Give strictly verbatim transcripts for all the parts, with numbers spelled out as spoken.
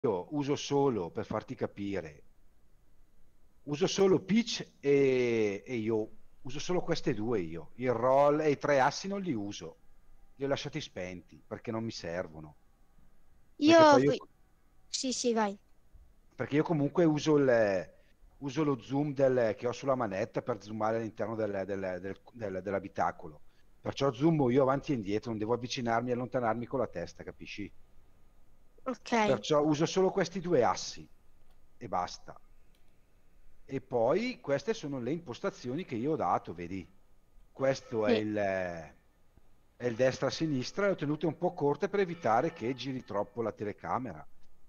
io uso solo, per farti capire, uso solo pitch e, e io uso solo queste due io. Il roll e i tre assi non li uso, li ho lasciati spenti perché non mi servono. Perché Io poi io, poi... Sì, sì, vai. perché io comunque uso, il, uso lo zoom del- che ho sulla manetta per zoomare all'interno del- del- del- del- dell'abitacolo. Perciò zoomo io avanti e indietro, non devo avvicinarmi e allontanarmi con la testa, capisci? Ok. Perciò uso solo questi due assi e basta. E poi queste sono le impostazioni che io ho dato, vedi? Questo è Sì. il, è il destra-sinistra, le ho tenute un po' corte per evitare che giri troppo la telecamera.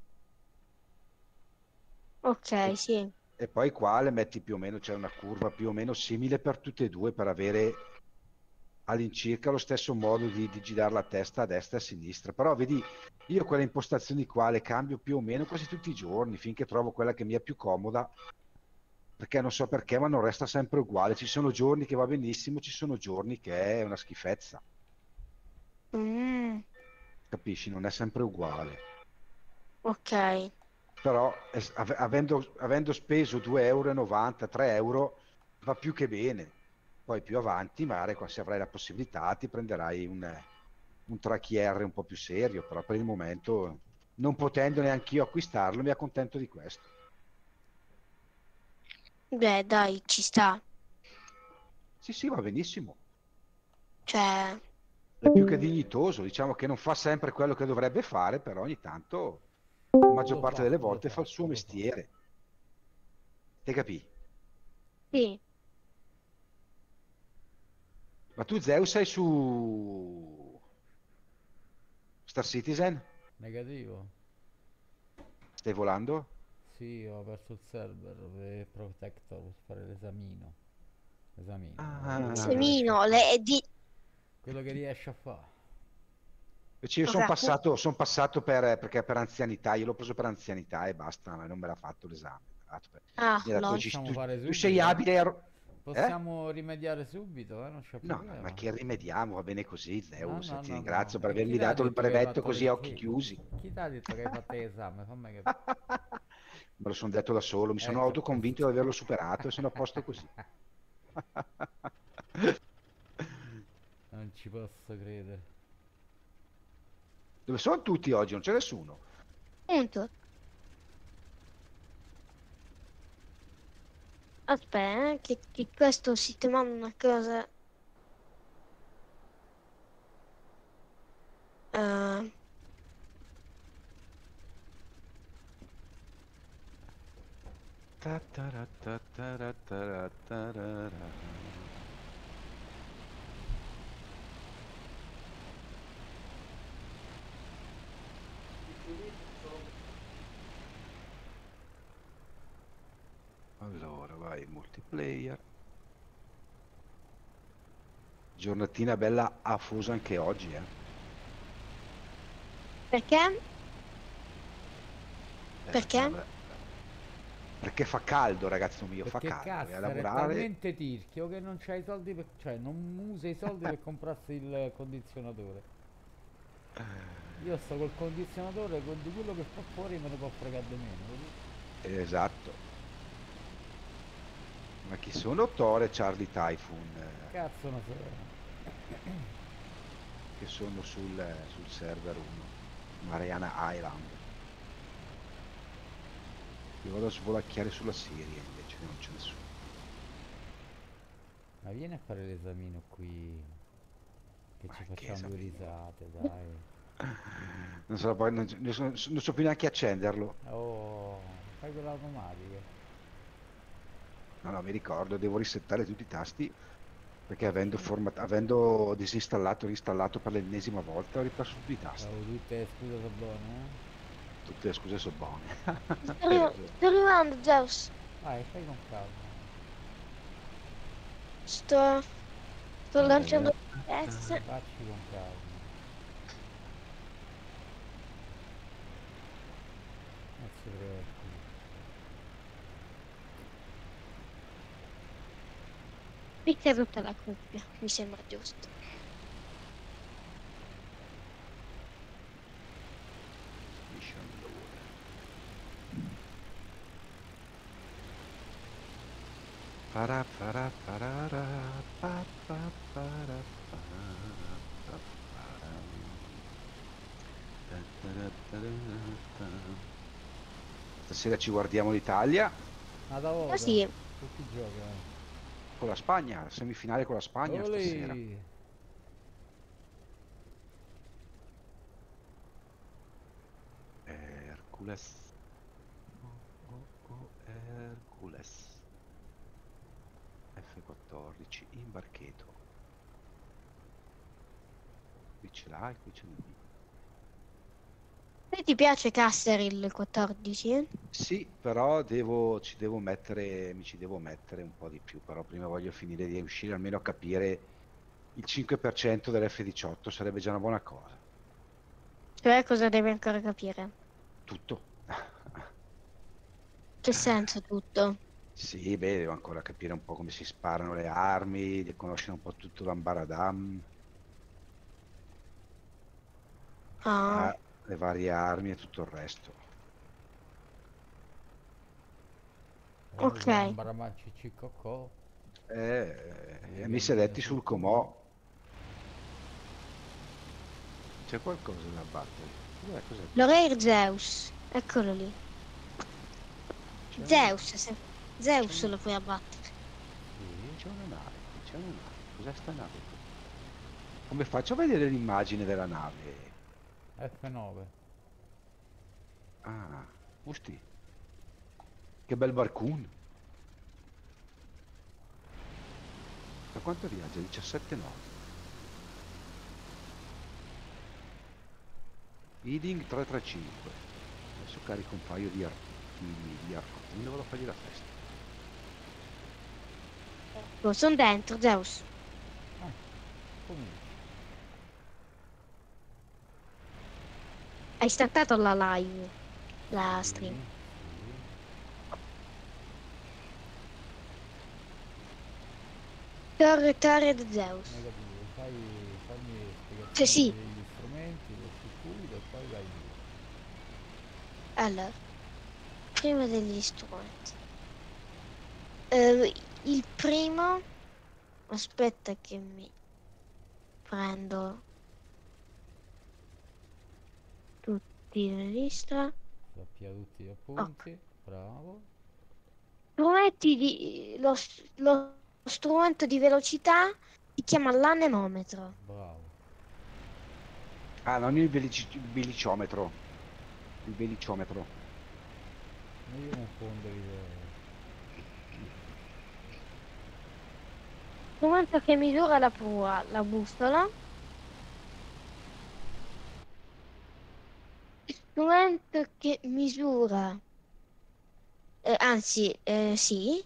E, Ok, sì. e poi qua le metti più o meno, c'è una curva più o meno simile per tutte e due per avere all'incirca lo stesso modo di, di girare la testa a destra e a sinistra. Però vedi, io quelle impostazioni qua le cambio più o meno quasi tutti i giorni finché trovo quella che mi è più comoda, perché non so perché, ma non resta sempre uguale. Ci sono giorni che va benissimo, ci sono giorni che è una schifezza. Mm, Capisci? Non è sempre uguale. ok. Però es- ave- avendo, avendo speso due e novanta euro, tre euro, va più che bene. Poi più avanti, magari qua- se avrai la possibilità, ti prenderai un, un tre Q R un po' più serio, però per il momento, non potendo neanche io acquistarlo, mi accontento di questo. Beh, dai, ci sta. Sì, sì, va benissimo. Cioè, È più che dignitoso, diciamo che non fa sempre quello che dovrebbe fare, però ogni tanto, la maggior Lo parte fa, delle lo volte, fa fa, il suo lo fa. mestiere. Te capì? sì. Ma tu, Zeus, sei su Star Citizen? Negativo? Stai volando? Sì, ho aperto il server per Protector per fare l'esamino. Esamino, eh, quello che Ah, riesce a Semino, fare. le... di... Quello che riesce a fare. invece io sono Vabbè, appunto. passato, son passato per, perché per anzianità, io l'ho preso per anzianità e basta, ma non me l'ha fatto l'esame. Mi ha dato per- Ah, mi ha detto, lol. "Ci- Possiamo tu, fare tu sei subito, eh? abile a... ro-" Eh? Possiamo rimediare subito, eh? Non c'è No, no, ma problema. che rimediamo, va bene così, No, Zeus, e no, ti no, no. ringrazio per E chi avermi t'ha dato il detto che hai brevetto fatto così a le... occhi Chi, chiusi. chi t'ha detto che hai fatto l'esame? Fammi capire. Me lo sono detto da solo, mi sono Ecco autoconvinto di appunto. averlo superato e sono a posto così. Non ci posso credere. Dove sono tutti oggi? Non c'è nessuno. Punto. Aspetta, eh, che, che questo sistemando una cosa... eh, Ta-ta-ra-ta-ta-ra-ta-ra-ta-ra-ra. Allora, vai, multiplayer. Giornatina bella afosa anche oggi, eh. perché? Eh, perché, Perché? vabbè, perché fa caldo, ragazzo mio, fa Perché caldo. E a Caster è lavorare... talmente tirchio che non c'ha i soldi per... cioè non usa i soldi per comprarsi il condizionatore. Io sto col condizionatore, con di quello che fa fuori me ne può fregare di meno, capito? Esatto. Ma chi sono Tore e Charlie Typhoon, eh, Cazzo ne so. che sono sul, sul server uno, Mariana Island. Io vado a svolacchiare sulla Siria invece che non c'è nessuno. Ma vieni a fare l'esamino qui, che Ma ci che facciamo due esamino. risate, dai. Non so, poi non, non so, non so più neanche accenderlo. Oh, fai quella automatica. No, no, mi ricordo, devo risettare tutti i tasti perché avendo, format- avendo disinstallato e reinstallato per l'ennesima volta ho ripreso tutti i tasti. Avevo tutte le scuse sono buone, Tutte le scuse sono buone. Sto, Hai arri- ragione. sto arrivando, Zeus. eh? Vai, fai con calma. Sto, sto lanciando S. Facci con calma. Non si preoccupi. Picchia tutta la cuffia, mi sembra giusto. Mission Load. Para, para, parara, pa, pa, para, pa, pa, para. Ta, ta, ta, ta, ta. Stasera ci guardiamo l'Italia Ah, da Io voto? sì. Tutti giocano. con la Spagna, semifinale con la Spagna stasera. Olè! Hercules. Oh, oh, oh, Hercules. F quattordici, imbarcheto. Qui ce l'hai, qui ce l'hai. A te ti piace Caster il quattordici? Sì, però devo, ci devo mettere, mi ci devo mettere un po' di più, però prima voglio finire di riuscire almeno a capire il cinque per cento dell'F diciotto, sarebbe già una buona cosa. Cioè, cosa devi ancora capire? Tutto. Che senso tutto? Sì, beh, devo ancora capire un po' come si sparano le armi, di conoscere un po' tutto l'ambaradam, Ah, ah, le varie armi e tutto il resto. ok. Un baramacci ciccocò. Eh, Le eh, mi galline sedetti sul sul comò. comò. C'è qualcosa da abbattere. Cos'è? Cos'è questo? L'Oreir Zeus. Eccolo lì. C'è una nave. Zeus. se- C'è Zeus una, lo puoi abbattere. Sì. c'è una nave qui, c'è una nave. Cos'è sta nave qui? Come faccio a vedere l'immagine della nave? F nove. Ah, usti, che bel barcun. Da quanto viaggia? diciassette nodi. Heading trecentotrentacinque. Adesso carico un paio di, ar- di, di arconi, devo fargli la festa. Ecco, sono dentro, Zeus. Ah, comunque. Hai startato la live, la Sì, stream. sì. Torre, torre di Zeus. Negativo. Fai, fammi Cioè, spiegazione sì. degli strumenti, del circuito e poi vai via. Allora, prima degli strumenti. Eh, il primo, aspetta che mi prendo tutti le liste. Sappia tutti gli Ok. appunti. Bravo. Strumenti di, lo, s- lo strumento di velocità si chiama l'anemometro. Bravo. Ah, non il, velici- il veliciometro. Il veliciometro. Non io confondevi le... Strumento che misura la prua, la bussola. Strumento che misura, eh, anzi, eh, sì.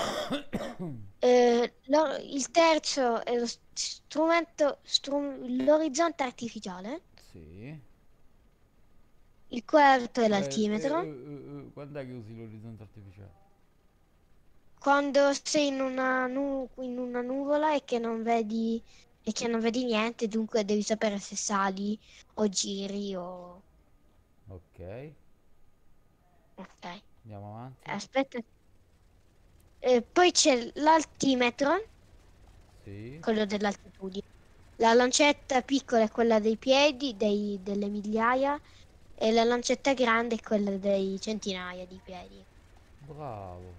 Eh, lo- il terzo è lo s- strumento, stru- l'orizzonte artificiale. Sì. Il quarto è Eh, eh, l'altimetro. eh, eh, quando è che usi l'orizzonte artificiale? Quando sei in una, nu- in una nuvola e che non vedi, e che non vedi niente, dunque devi sapere se sali o giri o... Ok. Ok, Andiamo avanti. aspetta. Eh, poi c'è l'altimetro, Sì. quello dell'altitudine. La lancetta piccola è quella dei piedi, dei- delle migliaia, e la lancetta grande è quella dei centinaia di piedi. Bravo.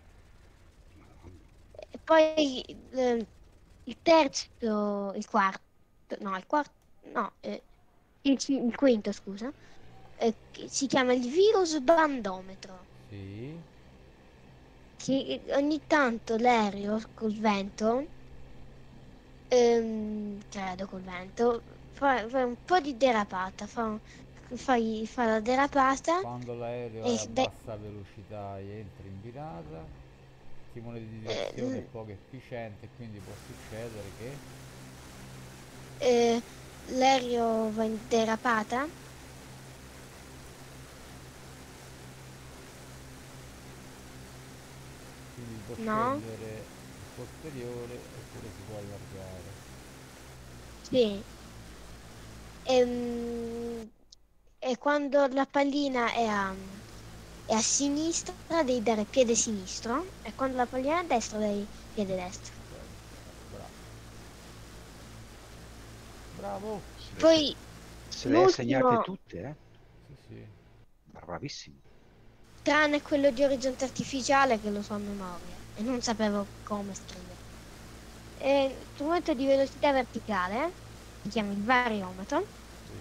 E poi eh, il terzo, il quarto, no, il quarto, no, eh, il, qui- il quinto, scusa, eh, che si chiama il virus bandometro, Sì. che ogni tanto l'aereo col vento, ehm, credo col vento, fa, fa un po' di derapata, fa, un- fai, fa la derapata Quando l'aereo è e a dai- bassa velocità e entra in virata, il timone di eh, direzione è l- poco efficiente, quindi può succedere che... eh, l'aereo va in derapata. Quindi può No? scendere il posteriore oppure si può allargare. Sì. Ehm, E, quando la pallina è a, e a sinistra devi dare piede sinistro e quando la palla a destra dai piede destro. Bravo. Bravo. Se le, Poi se le hai segnate l'ultimo, tutte, eh? Sì, sì. Bravissimo. tranne quello di orizzonte artificiale che lo so a memoria e non sapevo come scrivere. E il strumento di velocità verticale si chiama il variometro. Sì.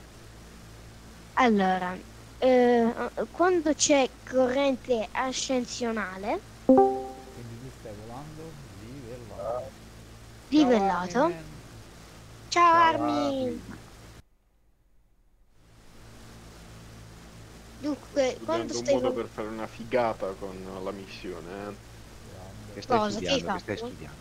Allora, eh, quando c'è corrente ascensionale, Quindi tu stai volando livellato. livellato. Ciao, Armin. Ciao Ciao, Armin! Armin. Dunque, quando Studiando un stai modo vol- per fare una figata con la missione, eh. Grande. Che stai Cosa? Che hai studiando? Che stai fatto? studiando?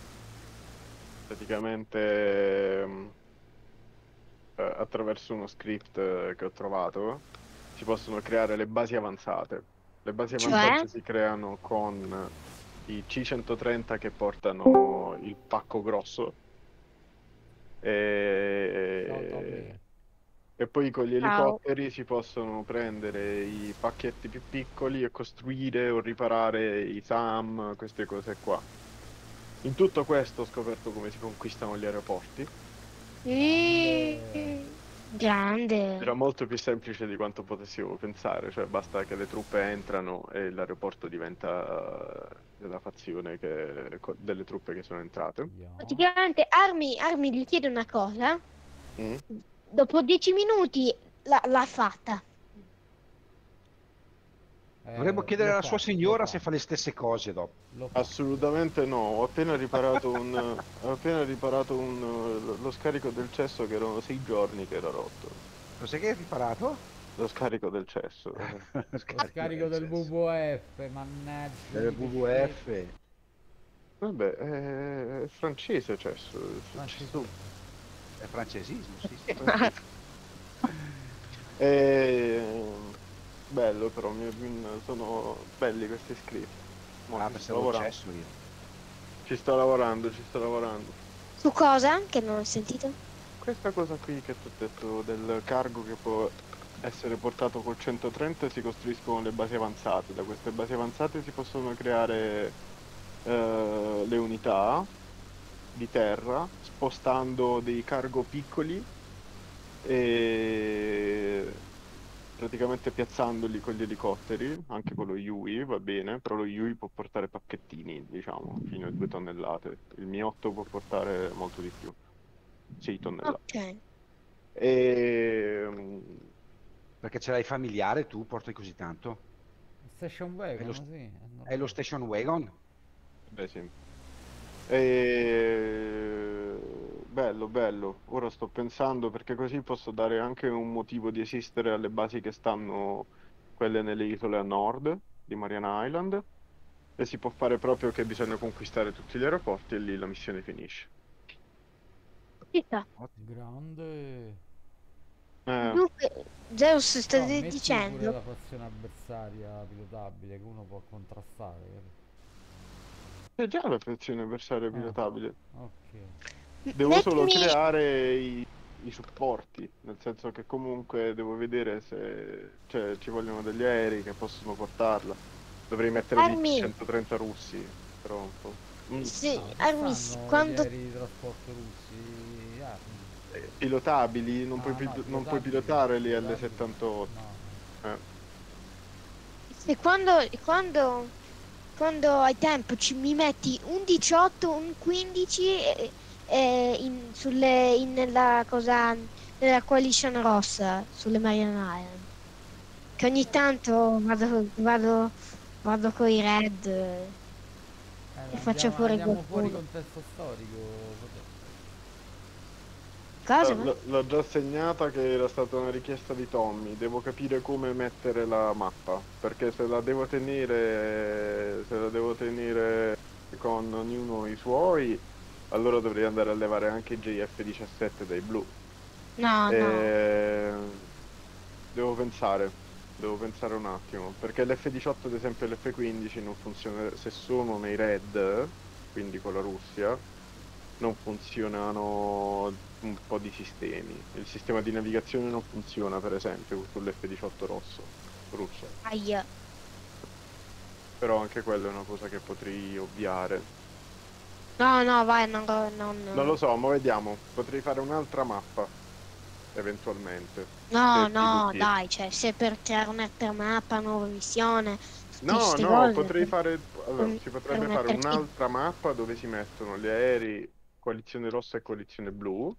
Praticamente ehm, eh, attraverso uno script eh, che ho trovato si possono creare le basi avanzate. Le basi Cioè? avanzate si creano con i C centotrenta che portano il pacco grosso Ciao, e, Tommy. e poi con gli Ciao. elicotteri si possono prendere i pacchetti più piccoli e costruire o riparare i SAM, queste cose qua. In tutto questo ho scoperto come si conquistano gli aeroporti. Mm, grande. Era molto più semplice di quanto potessimo pensare, cioè basta che le truppe entrano e l'aeroporto diventa eh, della fazione che- co- delle truppe che sono entrate. Yeah. Praticamente Armi, Armi gli chiede una cosa. Mm. Dopo dieci minuti la- l'ha fatta. Dovremmo Eh, chiedere lo alla fa, sua lo signora fa, se fa le stesse cose dopo. lo fa. Assolutamente no, ho appena riparato un, ho appena riparato un, lo scarico del cesso che erano sei giorni che era rotto. Cos'è che hai riparato? Lo scarico del cesso. Lo Scarico scarico del cesso. W W F, mannaggia Del di pesce. W W F. Vabbè, è è francese cesso, cesso. Francesismo. È francesismo, sì, sì. E... Bello però, mi- mi- sono belli questi script. Mo Ah, ci sto pensavo lavorando, cesso io. ci sto lavorando, ci sto lavorando. Su cosa? Che non ho sentito. Questa cosa qui che ti ho detto del cargo che può essere portato col centotrenta si costruiscono le basi avanzate. Da queste basi avanzate si possono creare eh, le unità di terra spostando dei cargo piccoli e praticamente piazzandoli con gli elicotteri, anche con lo Yui va bene, però lo Yui può portare pacchettini, diciamo, fino a due tonnellate. Il Mi otto può portare molto di più, sei tonnellate. Ok. E... Perché ce l'hai familiare tu, porti così tanto? Station È lo, Wagon, sì, è è lo normale. station wagon? Beh, sì. E... Bello, bello. Ora sto pensando perché così posso dare anche un motivo di esistere alle basi che stanno quelle nelle isole a nord di Mariana Island e si può fare proprio che bisogna conquistare tutti gli aeroporti e lì la missione finisce. Ci sta. Ottimo. Grande. Eh, Dunque, Zeus sta Però di- metti pure dicendo. la fazione avversaria pilotabile che uno può contrastare. capito? c'è già la fazione avversaria Ah, pilotabile. ok. Devo solo Mettimi. creare i, i supporti, nel senso che comunque devo vedere se cioè, ci vogliono degli aerei che possono portarla. Dovrei mettere dei Armi. centotrenta russi, però un po'. Mm. Sì, No, ci Armi, stanno gli quando. aerei di trasporto russi. Ah, mm. Eh, Pilotabili, non puoi, Ah, no, pil- non puoi pilotabili, pilotare le pilotabili. L settantotto. No. Eh. Se quando, quando, quando hai tempo ci mi metti un diciotto, un quindici e, e in, sulle, in, nella cosa, nella coalition rossa, sulle Mariana Island. Che ogni tanto vado, vado, vado con i red eh, Eh, e ma faccio andiamo, fuori andiamo fuori qualcuno. contesto storico. potete- Cosa? L- l- L'ho già segnata che era stata una richiesta di Tommy, devo capire come mettere la mappa, perché se la devo tenere, se la devo tenere con ognuno i suoi, allora dovrei andare a levare anche i J F diciassette dai blu. No, no. Eh, devo pensare, devo pensare un attimo, perché l'F diciotto ad esempio e l'F quindici non funziona, se sono nei red, quindi con la Russia, non funzionano un po' di sistemi. Il sistema di navigazione non funziona, per esempio, sull'F diciotto rosso, russo. Aia. Però anche quella è una cosa che potrei ovviare. No, no, vai, non, non... Non lo so, ma vediamo. Potrei fare un'altra mappa, eventualmente. No, per no, PvP. dai, cioè, se per creare un'altra mappa, nuova missione, tutte No, queste no, cose, potrei per, fare... Allora, per- si per potrebbe fare metterci... un'altra mappa dove si mettono gli aerei coalizione rossa e coalizione blu,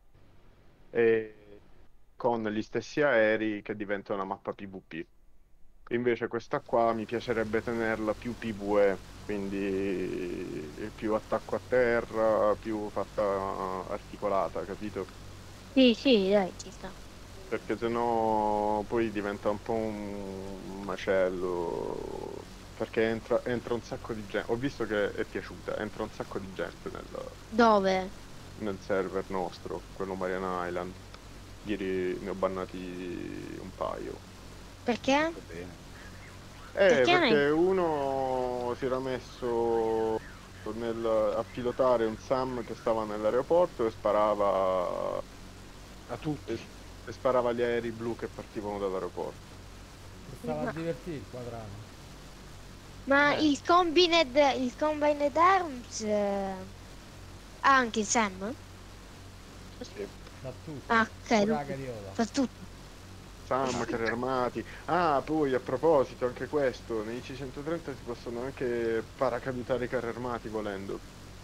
e con gli stessi aerei che diventa una mappa PvP. Invece questa qua mi piacerebbe tenerla più PvE, quindi più attacco a terra, più fatta articolata, capito? Sì, sì, dai, ci sta. Perché sennò poi diventa un po' un macello. Perché entra, entra un sacco di gente. Ho visto che è piaciuta, entra un sacco di gente nel, Dove? nel server nostro, quello Mariana Island. Ieri ne ho bannati un paio. Perché? Va bene. Eh, Perché perché ne... uno si era messo nel- a pilotare un SAM che stava nell'aeroporto e sparava, A tutti. e, e sparava agli aerei blu che partivano dall'aeroporto. Si stava a Ma, divertire il quadrato. ma Eh, il Combined, il Combined Arms eh, ha anche il Sam? sì. Da tutti. Ah, ok, Pure lui la carriola. fa tutto. SAM, carri armati. Ah, poi a proposito, anche questo, nei C centotrenta si possono anche paracadutare i carri armati volendo.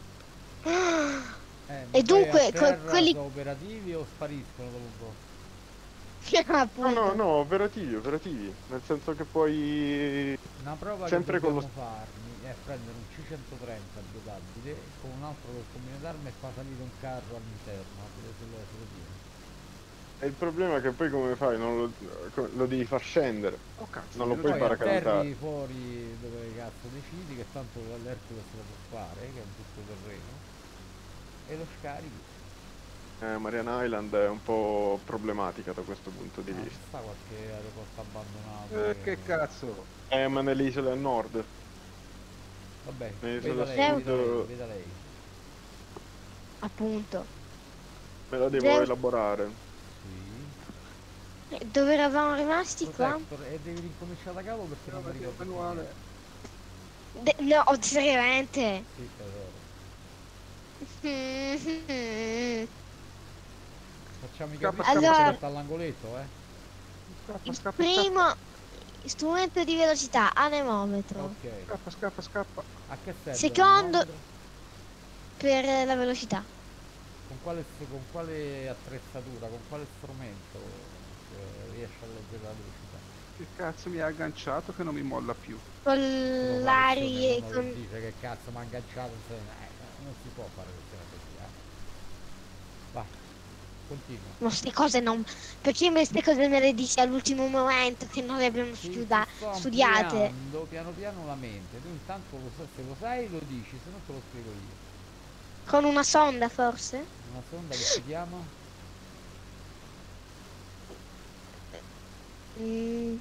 Eh, ma E poi a dunque, que- terra quelli... sono operativi o spariscono dopo un po'? No, no, appunto. no, operativi, operativi. Nel senso che poi Una prova sempre che con dobbiamo lo... farmi è prendere un C centotrenta biotabile con un altro col combinato d'arme e fa salire un carro all'interno, a vedere se lo, se lo tira. E il problema è che poi come fai? Non lo, lo devi far scendere. Oh cazzo, Non lo me puoi Poi paracadutare. atterri paracadutare. fuori dove cazzo decidi, che tanto l'Hercules lo può fare, che è un tutto terreno, e lo scarichi. Eh, Mariana Island è un po' problematica da questo punto di No, ci vista. sta qualche aeroporto abbandonato. Eh, che- che cazzo. Eh, ma nelle isole a nord, Vabbè, nelle veda isole a lei, sud, veda lei, veda lei. Appunto. me la devo Zeus- elaborare. Sì. eh, Dove eravamo rimasti qua? Protector, e devi ricominciare da capo perché non mi ricordo più Manuale. niente. De- no, seriamente. Sì, tesoro. Mm-hmm. Facciamo i Scappa, capricci scappa, allora... scappa. all'angoletto, eh. Scappa, Il scappa, primo strumento di velocità, anemometro. Ok. scappa, scappa, scappa. A che serve? Secondo- l'anemometro? Per la velocità. Con quale, con quale attrezzatura, con quale strumento eh, riesce a leggere la velocità? Che cazzo mi ha agganciato che non mi molla più? Con Uno l'aria e uno che con... dice che cazzo mi ha agganciato, se- eh, non si può fare queste cose qui, eh. Vai, continua. No, ste cose non... Perché me ste cose me le dici all'ultimo momento che non le abbiamo Ti- studa- ti sto studiate? ampliando piano piano la mente, tu intanto lo sai, se lo sai lo dici, se no te lo spiego io. Con una sonda forse? Una sonda che si chiama? Mm,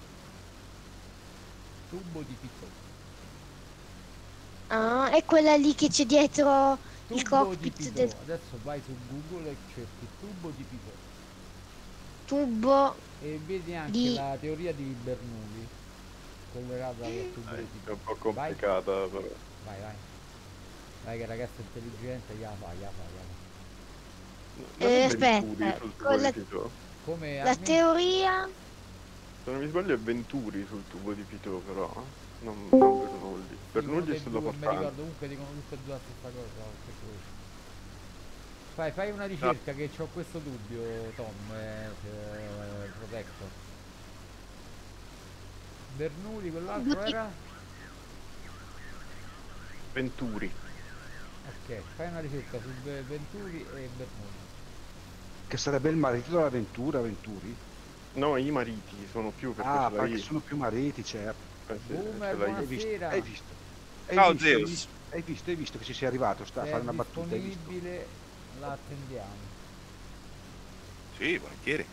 Tubo di Pitot. ah, è quella lì che c'è dietro il Tubo di cockpit Pitot. del Adesso vai su Google e cerchi tubo di Pitot. tubo. E vedi anche Di- la teoria di Bernoulli collegata al tubo Eh, di è Pitot. un po' complicata, però. Vai, vai. Vai che ragazzo intelligente, ya fa, ya fa, ya fa. Ma Eh, non Venturi aspetta, sul tubo con la- di Pitot? Come La Armin? teoria... Se non mi sbaglio è Venturi sul tubo di Pitot, però. eh. Non, non Bernoulli. Dicono Bernoulli dei è stato due, mi portante. ricordo, comunque dicono tutte e due la stessa cosa. che cosa. Fai, fai una ricerca che ho questo dubbio, Tom, eh, eh, Protector. Bernoulli, quell'altro era? Venturi. Ok, fai una ricerca su Be- Venturi e Bernoulli. Che sarebbe il marito dell'avventura, Venturi? No, i mariti sono più perché Ah, ce l'hai. perché sono più mariti, certo. Eh sì, Boomer, ce l'hai. Hai visto? Buonasera. Hai visto? Hai Ciao, visto, hai Zeus. visto, hai visto, hai visto che ci sei arrivato, sta a Se fare è una battuta, hai visto? disponibile la attendiamo. Sì, volentieri.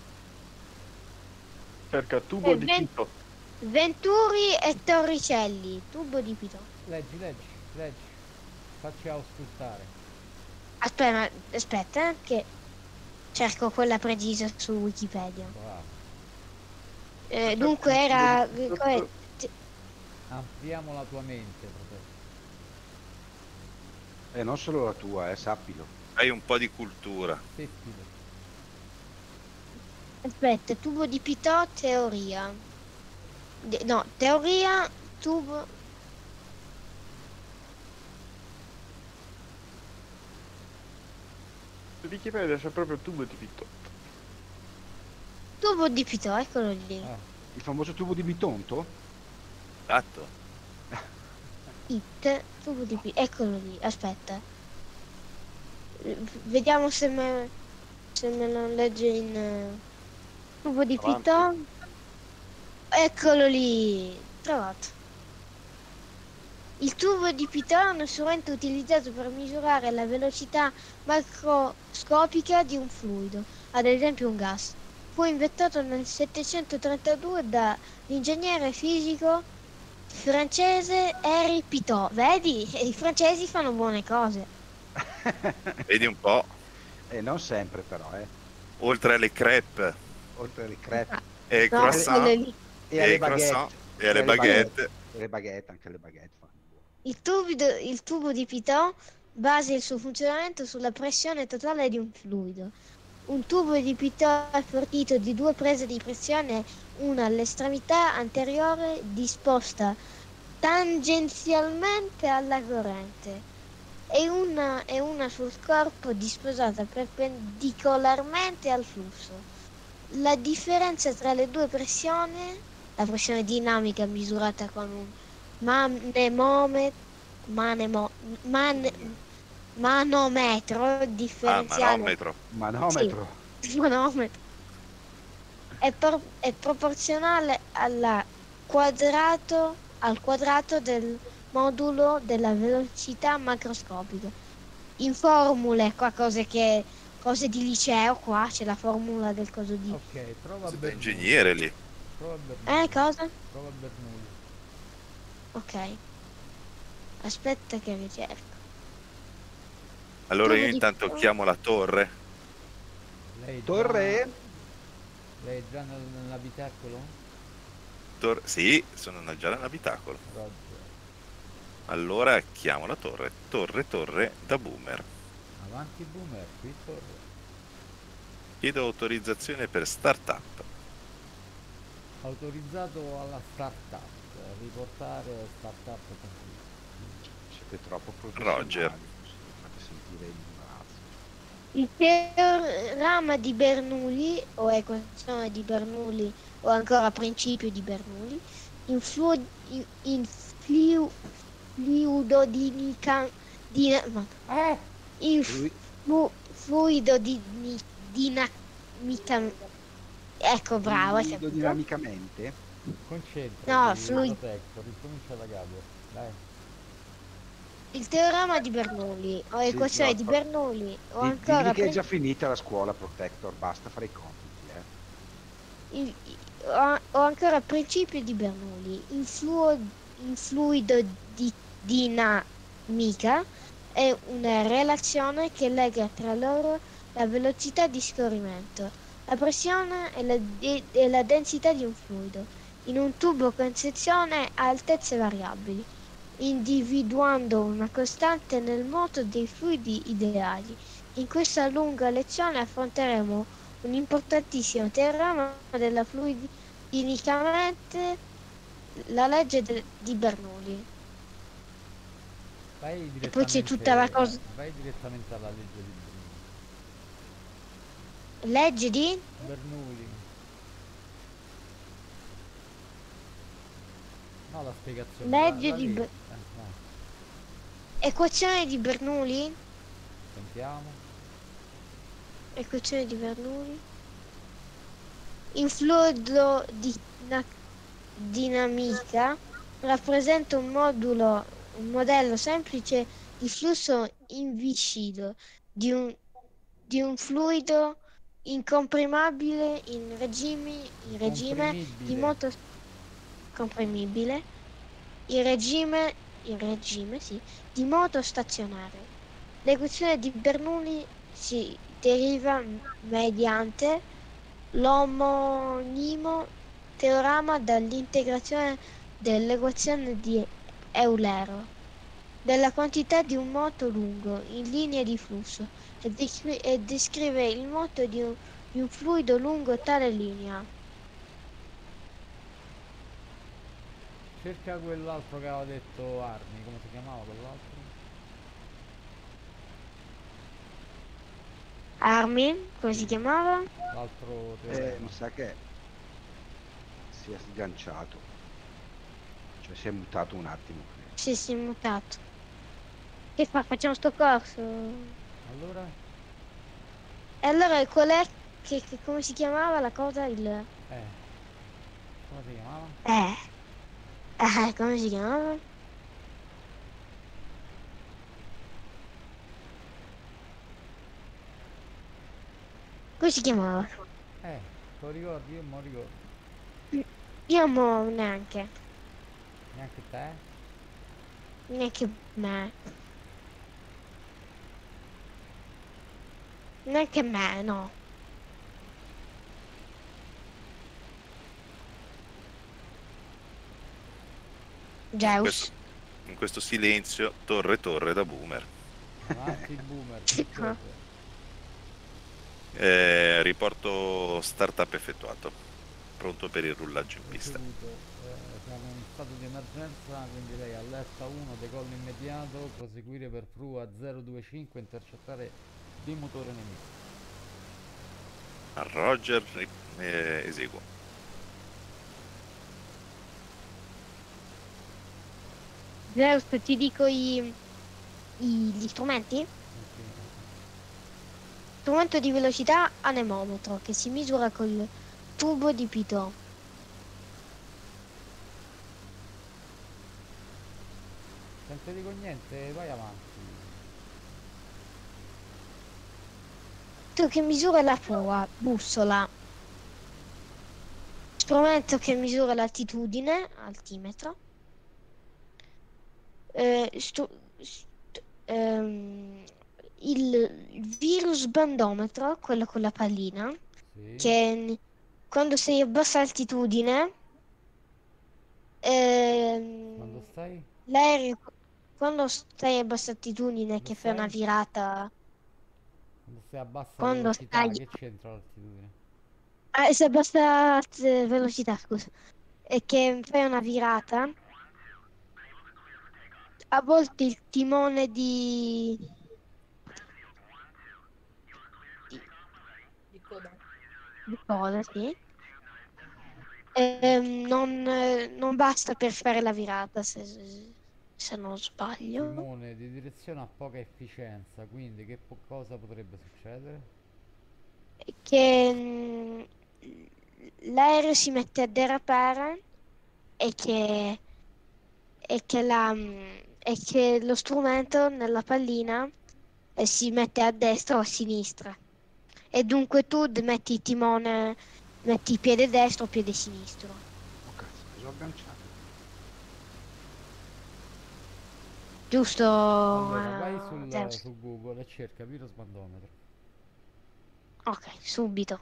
Cerca tubo Eh, di ven- Pitot. Venturi e Torricelli, tubo di Pitot. Leggi, leggi, leggi. Facci auscultare. Aspetta, ma- aspetta, eh, che cerco quella precisa su Wikipedia. Bravo. Eh, dunque era... come- Ampliamo la tua mente, fratello. E non solo la tua, eh, sappilo. Hai un po' di cultura. Seppilo. Aspetta, tubo di Pitò, teoria. De- no, teoria, tubo... Su Wikipedia c'è proprio il tubo di Pitò. Tubo di Pitò, eccolo lì. Ah, Il famoso tubo di Bitonto? Esatto. It, tubo di Pitò, eccolo lì, aspetta. Eh, Vediamo se me, se me lo legge in... eh, tubo di Avanti. Pitò. Eccolo lì, trovato. Il tubo di Pitò è uno strumento utilizzato per misurare la velocità macroscopica di un fluido, ad esempio un gas. Fu inventato nel settecentotrentadue dall'ingegnere fisico francese Henri Pitò. Vedi? I francesi fanno buone cose. Vedi un po'. E non sempre però, eh. Oltre alle crepe Oltre alle crepe e ai No, croissant quello lì. e e alle ai baguette. croissant e alle baguette. E le baguette, anche le baguette fanno buono. Il tubo, il tubo di Pitò basa il suo funzionamento sulla pressione totale di un fluido. Un tubo di Pitò è fornito di due prese di pressione, una all'estremità anteriore disposta tangenzialmente alla corrente e una, e una sul corpo disposata perpendicolarmente al flusso. La differenza tra le due pressioni, la pressione dinamica misurata con un manemometro, manemo, man, manometro Ah, differenziale, manometro. Manometro. manometro, è, pro- è proporzionale alla quadrato, al quadrato del modulo della velocità macroscopica. In formule, qua cose che cose di liceo, qua c'è la formula del coso di... ok, trova Sei da Bernoulli. ingegnere lì. Trova Bernoulli. Eh, cosa? Trova Bernoulli. Ok. Aspetta che ricerco. Allora Dove io di- intanto chiamo la torre. Lei è Torre. Già, lei è già nel- nell'abitacolo? Tor- sì, sono nel- già nell'abitacolo. Roger. Allora chiamo la torre. Torre, torre da boomer. Avanti boomer, qui torre. Chiedo autorizzazione per startup. Autorizzato alla startup. Riportare startup completa. Siete troppo professionali. Roger. Così mi fate sentire imbarazzo. Il teorema di Bernoulli, o equazione di Bernoulli, o ancora principio di Bernoulli, in, fluo, in, in flu, fluidodinamica, dina, ma- Eh! in Lui- flu, fluido di, di, dinamica, ecco bravo, hai Fluido capito? dinamicamente. Concentrati, No, fluid- Protector, ricomincia da capo. Dai. Il teorema di Bernoulli, o Sì, equazione no, di fa- Bernoulli, o Di- ancora Digli che è prin- già finita la scuola, Protector, basta fare i compiti, eh. il- o, o ancora principio di Bernoulli, il, fluo, il fluido di dinamica è una relazione che lega tra loro la velocità di scorrimento, la pressione e la, de- e la densità di un fluido in un tubo con sezione a altezze variabili, individuando una costante nel moto dei fluidi ideali. In questa lunga lezione affronteremo un importantissimo teorema della fluidicamente, la legge de- di Bernoulli. Vai direttamente, poi c'è tutta la cosa- Vai direttamente alla legge di Legge di? Bernoulli. Bernoulli. No, la spiegazione. Legge va- va di lì. Ber- Eh, vai, Equazione di Bernoulli? sentiamo. Equazione di Bernoulli. Il fluido di na- dinamica rappresenta un modulo, un modello semplice di flusso inviscido di un, di un fluido incomprimibile in regimi, in regime di Comprimibile. moto comprimibile, in regime, in regime sì, di moto stazionario. L'equazione di Bernoulli si deriva mediante l'omonimo teorema dall'integrazione dell'equazione di Eulero, della quantità di un moto lungo in linea di flusso e, descri- e descrive il moto di un, di un fluido lungo tale linea. Cerca quell'altro che aveva detto Armi, come si chiamava quell'altro? Armin, come si Sì, chiamava? l'altro Eh, teorema. mi sa che si è sganciato, cioè si è mutato un attimo. Sì, si è mutato. Che fa? Facciamo sto corso? Allora? E allora qual è che, che- come si chiamava la cosa? Il... Eh, come si chiamava? Eh, eh, come si chiamava? Come si chiamava? Eh, te lo ricordi? Io non ricordo. Io mo neanche, Neanche te? neanche me, neanche me, no. In questo, Zeus. in questo silenzio, torre torre da boomer. Avanti boomer, chi corre? Eh, riporto startup effettuato, pronto per il rullaggio in pista. Ricevuto, eh, siamo in stato di emergenza, quindi lei allerta uno, decollo immediato, proseguire per Pru a zero due cinque, intercettare il motore nemico. A Roger, eh, eseguo. Zeus, ti dico i, i- gli strumenti? Ok. Strumento di velocità anemometro che si misura col tubo di Pitot. Non ti dico niente, vai avanti. Tu che misura la prua, bussola. Strumento che misura l'altitudine, altimetro. Eh, stu- st- ehm, il, il virus bandometro, quello con la pallina, Sì, che n- quando sei a bassa altitudine, ehm, quando stai? l'aereo, quando stai a bassa altitudine Quando che fai una stai? virata, Quando stai a bassa quando velocità, stai che c'entra l'altitudine? ah, se a bassa eh, velocità, scusa, e che fai una virata, a volte il timone di, di, Di coda. di coda, sì, ehm, non, eh, non basta per fare la virata, se, se non sbaglio. Timone di direzione ha poca efficienza, quindi che po- cosa potrebbe succedere? Che mm, l'aereo si mette a derapare e che, e che, la, mm, e che lo strumento nella pallina eh, si mette a destra o a sinistra. E dunque tu d- metti il timone, metti il piede destro o piede sinistro. Oh cazzo, mi sono agganciato. Giusto, Allora, vai eh, sul, Zeus? su Google e cerca virus bandometro. Ok, subito.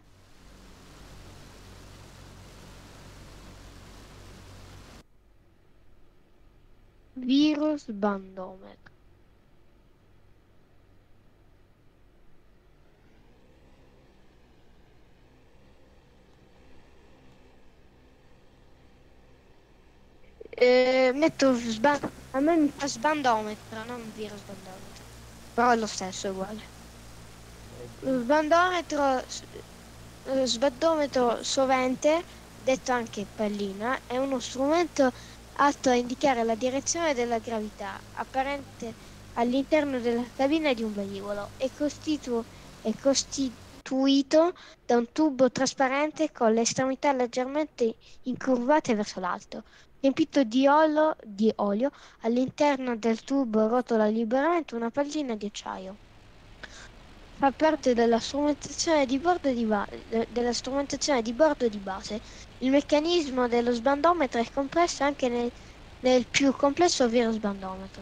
Virus bandometro. Eh, metto sba- a me mi fa sbandometro, non virus bandometro. Però è lo stesso, è uguale. Lo sbandometro, s- lo sbandometro sovente, detto anche pallina, è uno strumento atto a indicare la direzione della gravità apparente all'interno della cabina di un velivolo. È, costitu- è costituito da un tubo trasparente con le estremità leggermente incurvate verso l'alto, riempito di olio, di olio. All'interno del tubo rotola liberamente una pallina di acciaio. Fa parte della strumentazione di bordo di, ba- de- della strumentazione di bordo di base. Il meccanismo dello sbandometro è compresso anche nel, nel più complesso virus bandometro.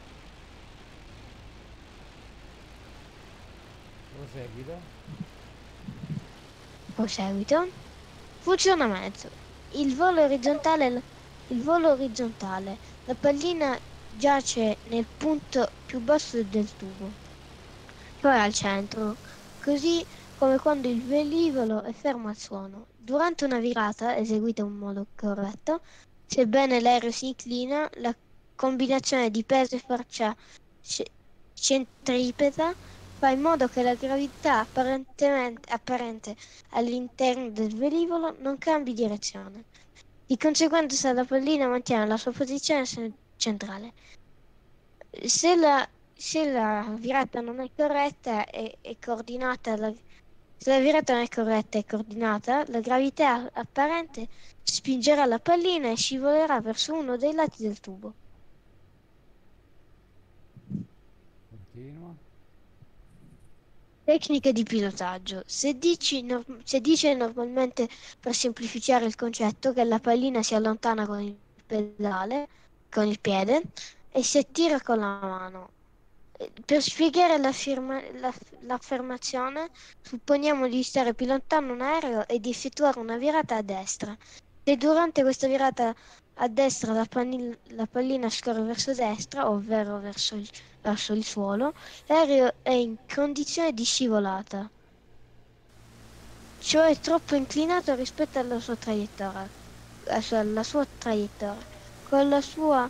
Proseguita. Proseguito. Funzionamento. Il volo orizzontale il volo orizzontale. La pallina giace nel punto più basso del tubo, cioè al centro, così come quando il velivolo è fermo al suono. Durante una virata, eseguita in modo corretto, sebbene l'aereo si inclina, la combinazione di peso e forza ce- centripeta fa in modo che la gravità apparentemente apparente all'interno del velivolo non cambi direzione. Di conseguenza la pallina mantiene la sua posizione ce- centrale. Se la, se la virata non è corretta e è coordinata, la, se la virata non è corretta e coordinata, la gravità apparente spingerà la pallina e scivolerà verso uno dei lati del tubo. Continua. Tecniche di pilotaggio. Se dici, nor- se dice normalmente, per semplificare il concetto, che la pallina si allontana con il pedale, con il piede, e si attira con la mano. Eh, Per spiegare l'affirma- l'aff- l'affermazione, supponiamo di stare pilotando un aereo e di effettuare una virata a destra. Se durante questa virata a destra la, panil- la pallina scorre verso destra, ovvero verso il, verso il suolo, l'aereo è in condizione di scivolata, cioè troppo inclinato rispetto alla sua traiettoria, alla sua, alla sua traiettoria, con la sua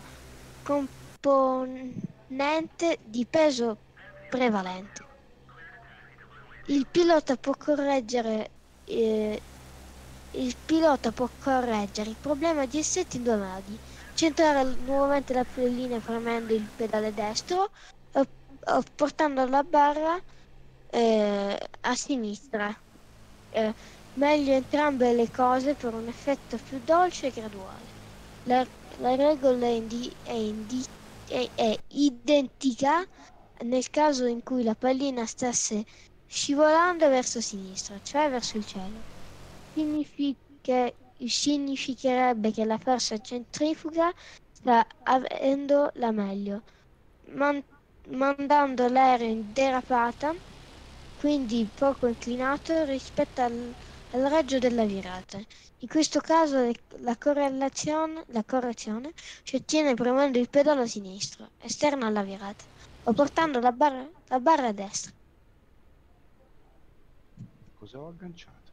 componente di peso prevalente. Il pilota può correggere, eh, il pilota può correggere il problema di assetto in due modi: centrare l- nuovamente la linea premendo il pedale destro o, o portando la barra eh, a sinistra. Eh, meglio entrambe le cose per un effetto più dolce e graduale. La, la regola è, indi- è indi- è- è identica nel caso in cui la pallina stesse scivolando verso sinistra, cioè verso il cielo. Significa- significherebbe che la forza centrifuga sta avendo la meglio, man- mandando l'aereo in derapata, quindi poco inclinato rispetto al, al raggio della virata. In questo caso le- la correlazione, la correzione si ottiene premendo il pedale sinistro, esterno alla virata, o Cosa, portando la barra, la barra a destra. cosa ho agganciato?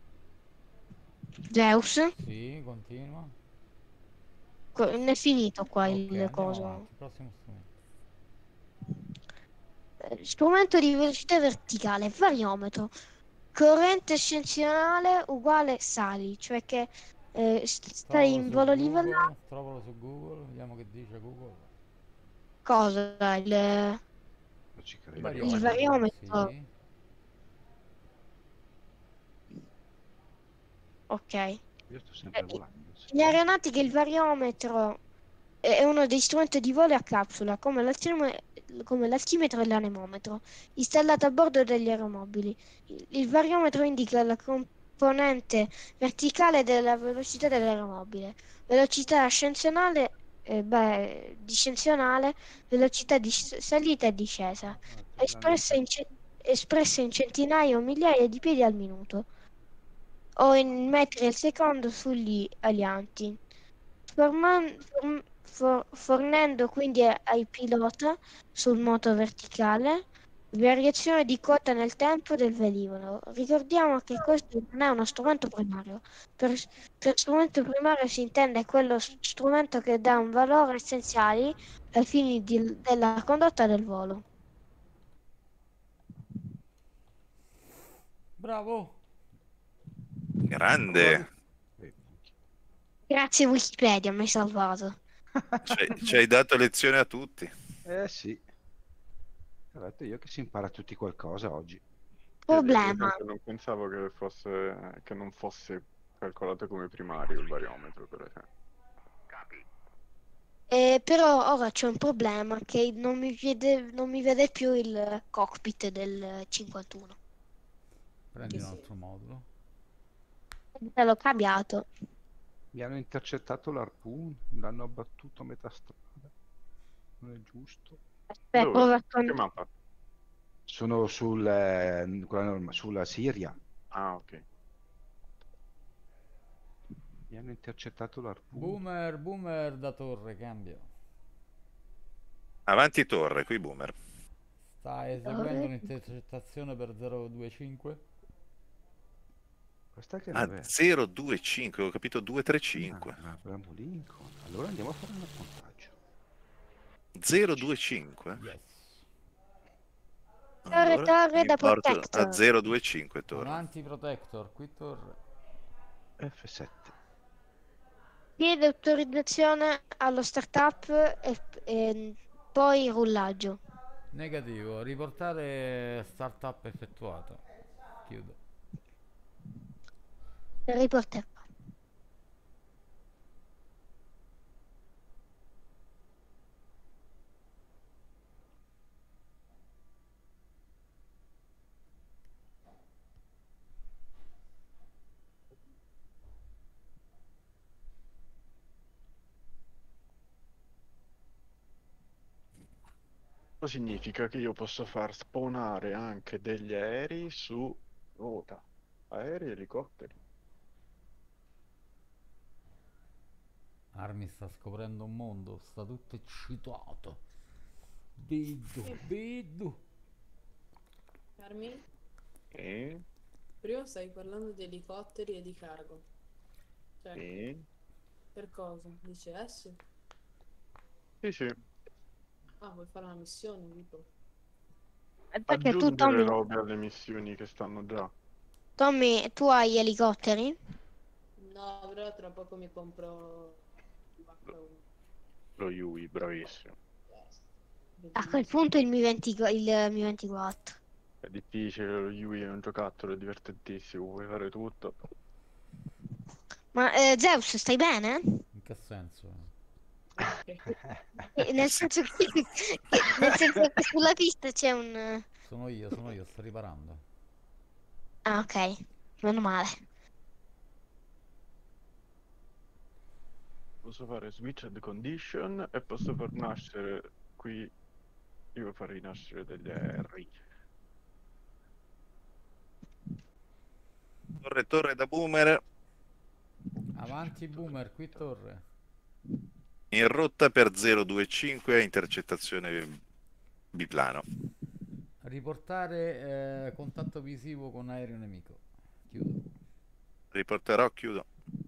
Zeus, Sì, continua. co- non è finito qua Ok, il andiamo coso. avanti. Prossimo strumento. Eh, Strumento di velocità verticale, variometro, corrente ascensionale uguale sali, cioè che eh, st- stai Trovalo in su volo livellato. Google. Trovalo su Google. Vediamo che dice Google. Cosa? Il, Non ci Il credo. il Variometro. variometro, variometro, sì. ok. Io sto Eh, sempre volando. Sì. In aeronautica il variometro è uno dei strumenti di volo a capsula, come l'altime- come l'altimetro e l'anemometro, installato a bordo degli aeromobili. Il, il variometro indica la componente verticale della velocità dell'aeromobile, velocità ascensionale, eh, beh, discensionale, velocità di s- salita e discesa, Ah, te l'hanno espressa in, ce- espressa in centinaia o migliaia di piedi al minuto o in metri al secondo sugli alianti, forman- form- for- fornendo quindi a- ai pilota sul moto verticale variazione di quota nel tempo del velivolo. Ricordiamo che questo non è uno strumento primario. Per, per strumento primario si intende quello s- strumento che dà un valore essenziale ai fini di- della condotta del volo. Bravo. Grande. Eh, Grazie Wikipedia, mi hai salvato. Ci hai ci hai dato lezione a tutti. eh sì, ho detto io che si impara tutti qualcosa oggi. Vedi, per Problema. esempio, non pensavo che fosse, che non fosse calcolato come primario il variometro, per esempio. Eh, però ora c'è un problema che non mi vede, non mi vede più il cockpit del cinquantuno. Prendi un altro modulo. Te l'ho cambiato. Mi hanno intercettato l'harpoon, l'hanno abbattuto a metà strada. Non è giusto. Aspetta, Dove? prova Che con... mappa? Sono sul, eh, quella norma- sulla Siria. Ah, ok. Mi hanno intercettato l'arpugno. Boomer, boomer da torre, cambio. Avanti torre, qui boomer. Sta eseguendo un'intercettazione per zero due cinque. Questa che Ah, nave è? zero due cinque, ho capito due tre cinque. Ah, Abramo Lincoln. Allora andiamo a fare un appuntaggio. zero due cinque? Yes. Torre, torre mi da porto protector. a zero due cinque torre. Avanti protector, qui torre. F sette. Chiede autorizzazione allo startup e, e poi rullaggio. Negativo, riportare startup effettuato. Chiudo. Riporterò. Questo significa che io posso far spawnare anche degli aerei su ruota. Aerei e elicotteri. Armi sta scoprendo un mondo, sta tutto eccitato. Vedo, vedo. Armi, E, prima stavi parlando di elicotteri e di cargo. Cioè, e... per cosa? Dice S? Sì, sì. Ah, vuoi fare una missione, tipo? Perché tu, Aggiungere Tommy, robe alle missioni che stanno già. Tommy, tu hai elicotteri? No, però tra poco mi compro Lo Yui, bravissimo. A quel punto il Mi venti il Mi ventiquattro. È difficile, lo Yui è un giocattolo, è divertentissimo, puoi fare tutto. Ma eh, Zeus, stai bene? In che senso? Eh, Nel senso che, che- nel senso che sulla pista c'è un... Sono io, sono io, sto riparando. Ah, ok. Meno male. Posso fare switched condition e posso far nascere qui. Io farei nascere degli aerei. Torre, torre da boomer. Avanti boomer, qui torre. In rotta per zero due cinque, intercettazione biplano. Riportare eh, contatto visivo con aereo nemico. Chiudo. Riporterò, chiudo.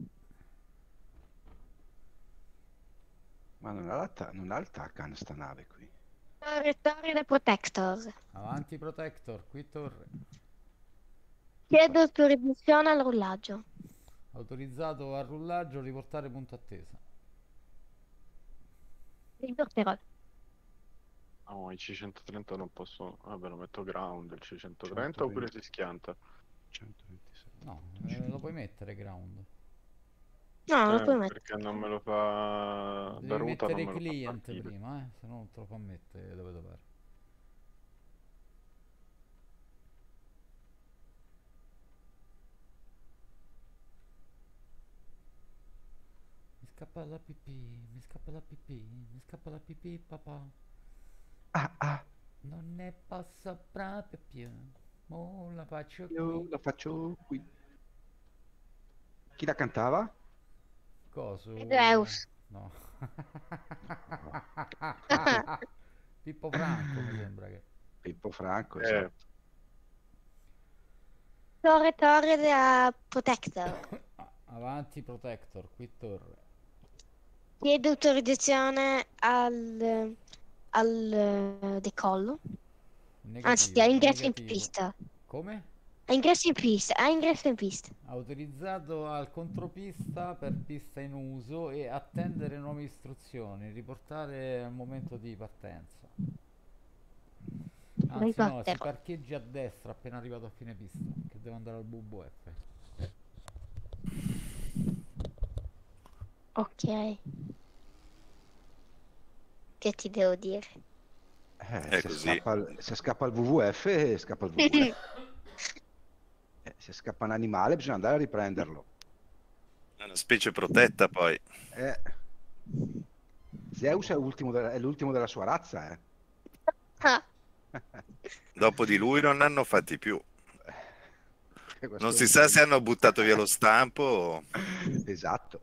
Ma non ha, la ta- non ha il Takan sta nave qui. Torre da protector. Avanti protector, qui torre. Chiedo autorizzazione al rullaggio. Autorizzato al rullaggio, riportare punto attesa. Riporterò. No, i C centotrenta non posso. Vabbè, lo metto ground il C centotrenta oppure si schianta. centoventisei. No, eh, lo puoi mettere ground. No, non lo Eh, puoi mettere. perché non me lo fa da Devi ruta, mettere non me lo fa client partire. prima, eh, se no non te lo fa mettere dove dov'era. Mi scappa la pipì, mi scappa la pipì, mi scappa la pipì, papà. Ah, ah, Non ne posso proprio più. Mo la faccio io qui. la faccio qui. Chi la cantava? Coso? Zeus. No. Pippo Franco mi sembra che. Pippo Franco, Eh, esatto. Torre, torre da protector. Avanti protector, qui torre. Chiedo autorizzazione al, al eh, decollo. Anzi, Negativo, all'ingresso in negativo. pista. Come? A ingresso in pista. A ingresso in pista. Autorizzato al contropista per pista in uso e attendere nuove istruzioni, riportare al momento di partenza. Anzi no, si Riporterò. parcheggia a destra appena arrivato a fine pista, che devo andare al W W F. Ok. Che ti devo dire? Eh, È se, così. scappa il, se scappa il W W F, eh, scappa il W W F. Eh, se scappa un animale bisogna andare a riprenderlo. È una specie protetta poi. Eh. Zeus è l'ultimo, de- è l'ultimo della sua razza, eh. Ah, Dopo di lui non ne hanno fatti più. Questo Non è si un sa tema. se hanno buttato via lo stampo o... Esatto.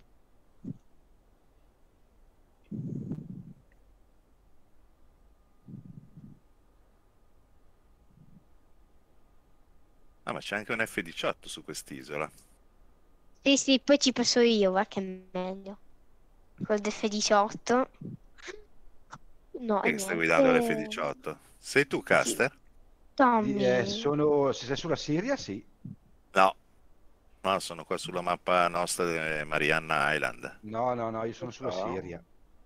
Ah, ma c'è anche un F diciotto su quest'isola. Sì, sì, poi ci passo io, va che è meglio. Col D F diciotto. No, Chi è e che sta guidando l'F niente. diciotto? Sei tu, Sì, Caster? Di- eh, Tommy. sono, se sei sulla Siria, sì. No, no, sono qua sulla mappa nostra di Marianna Island. No, no, no, io sono sulla Ah. Siria.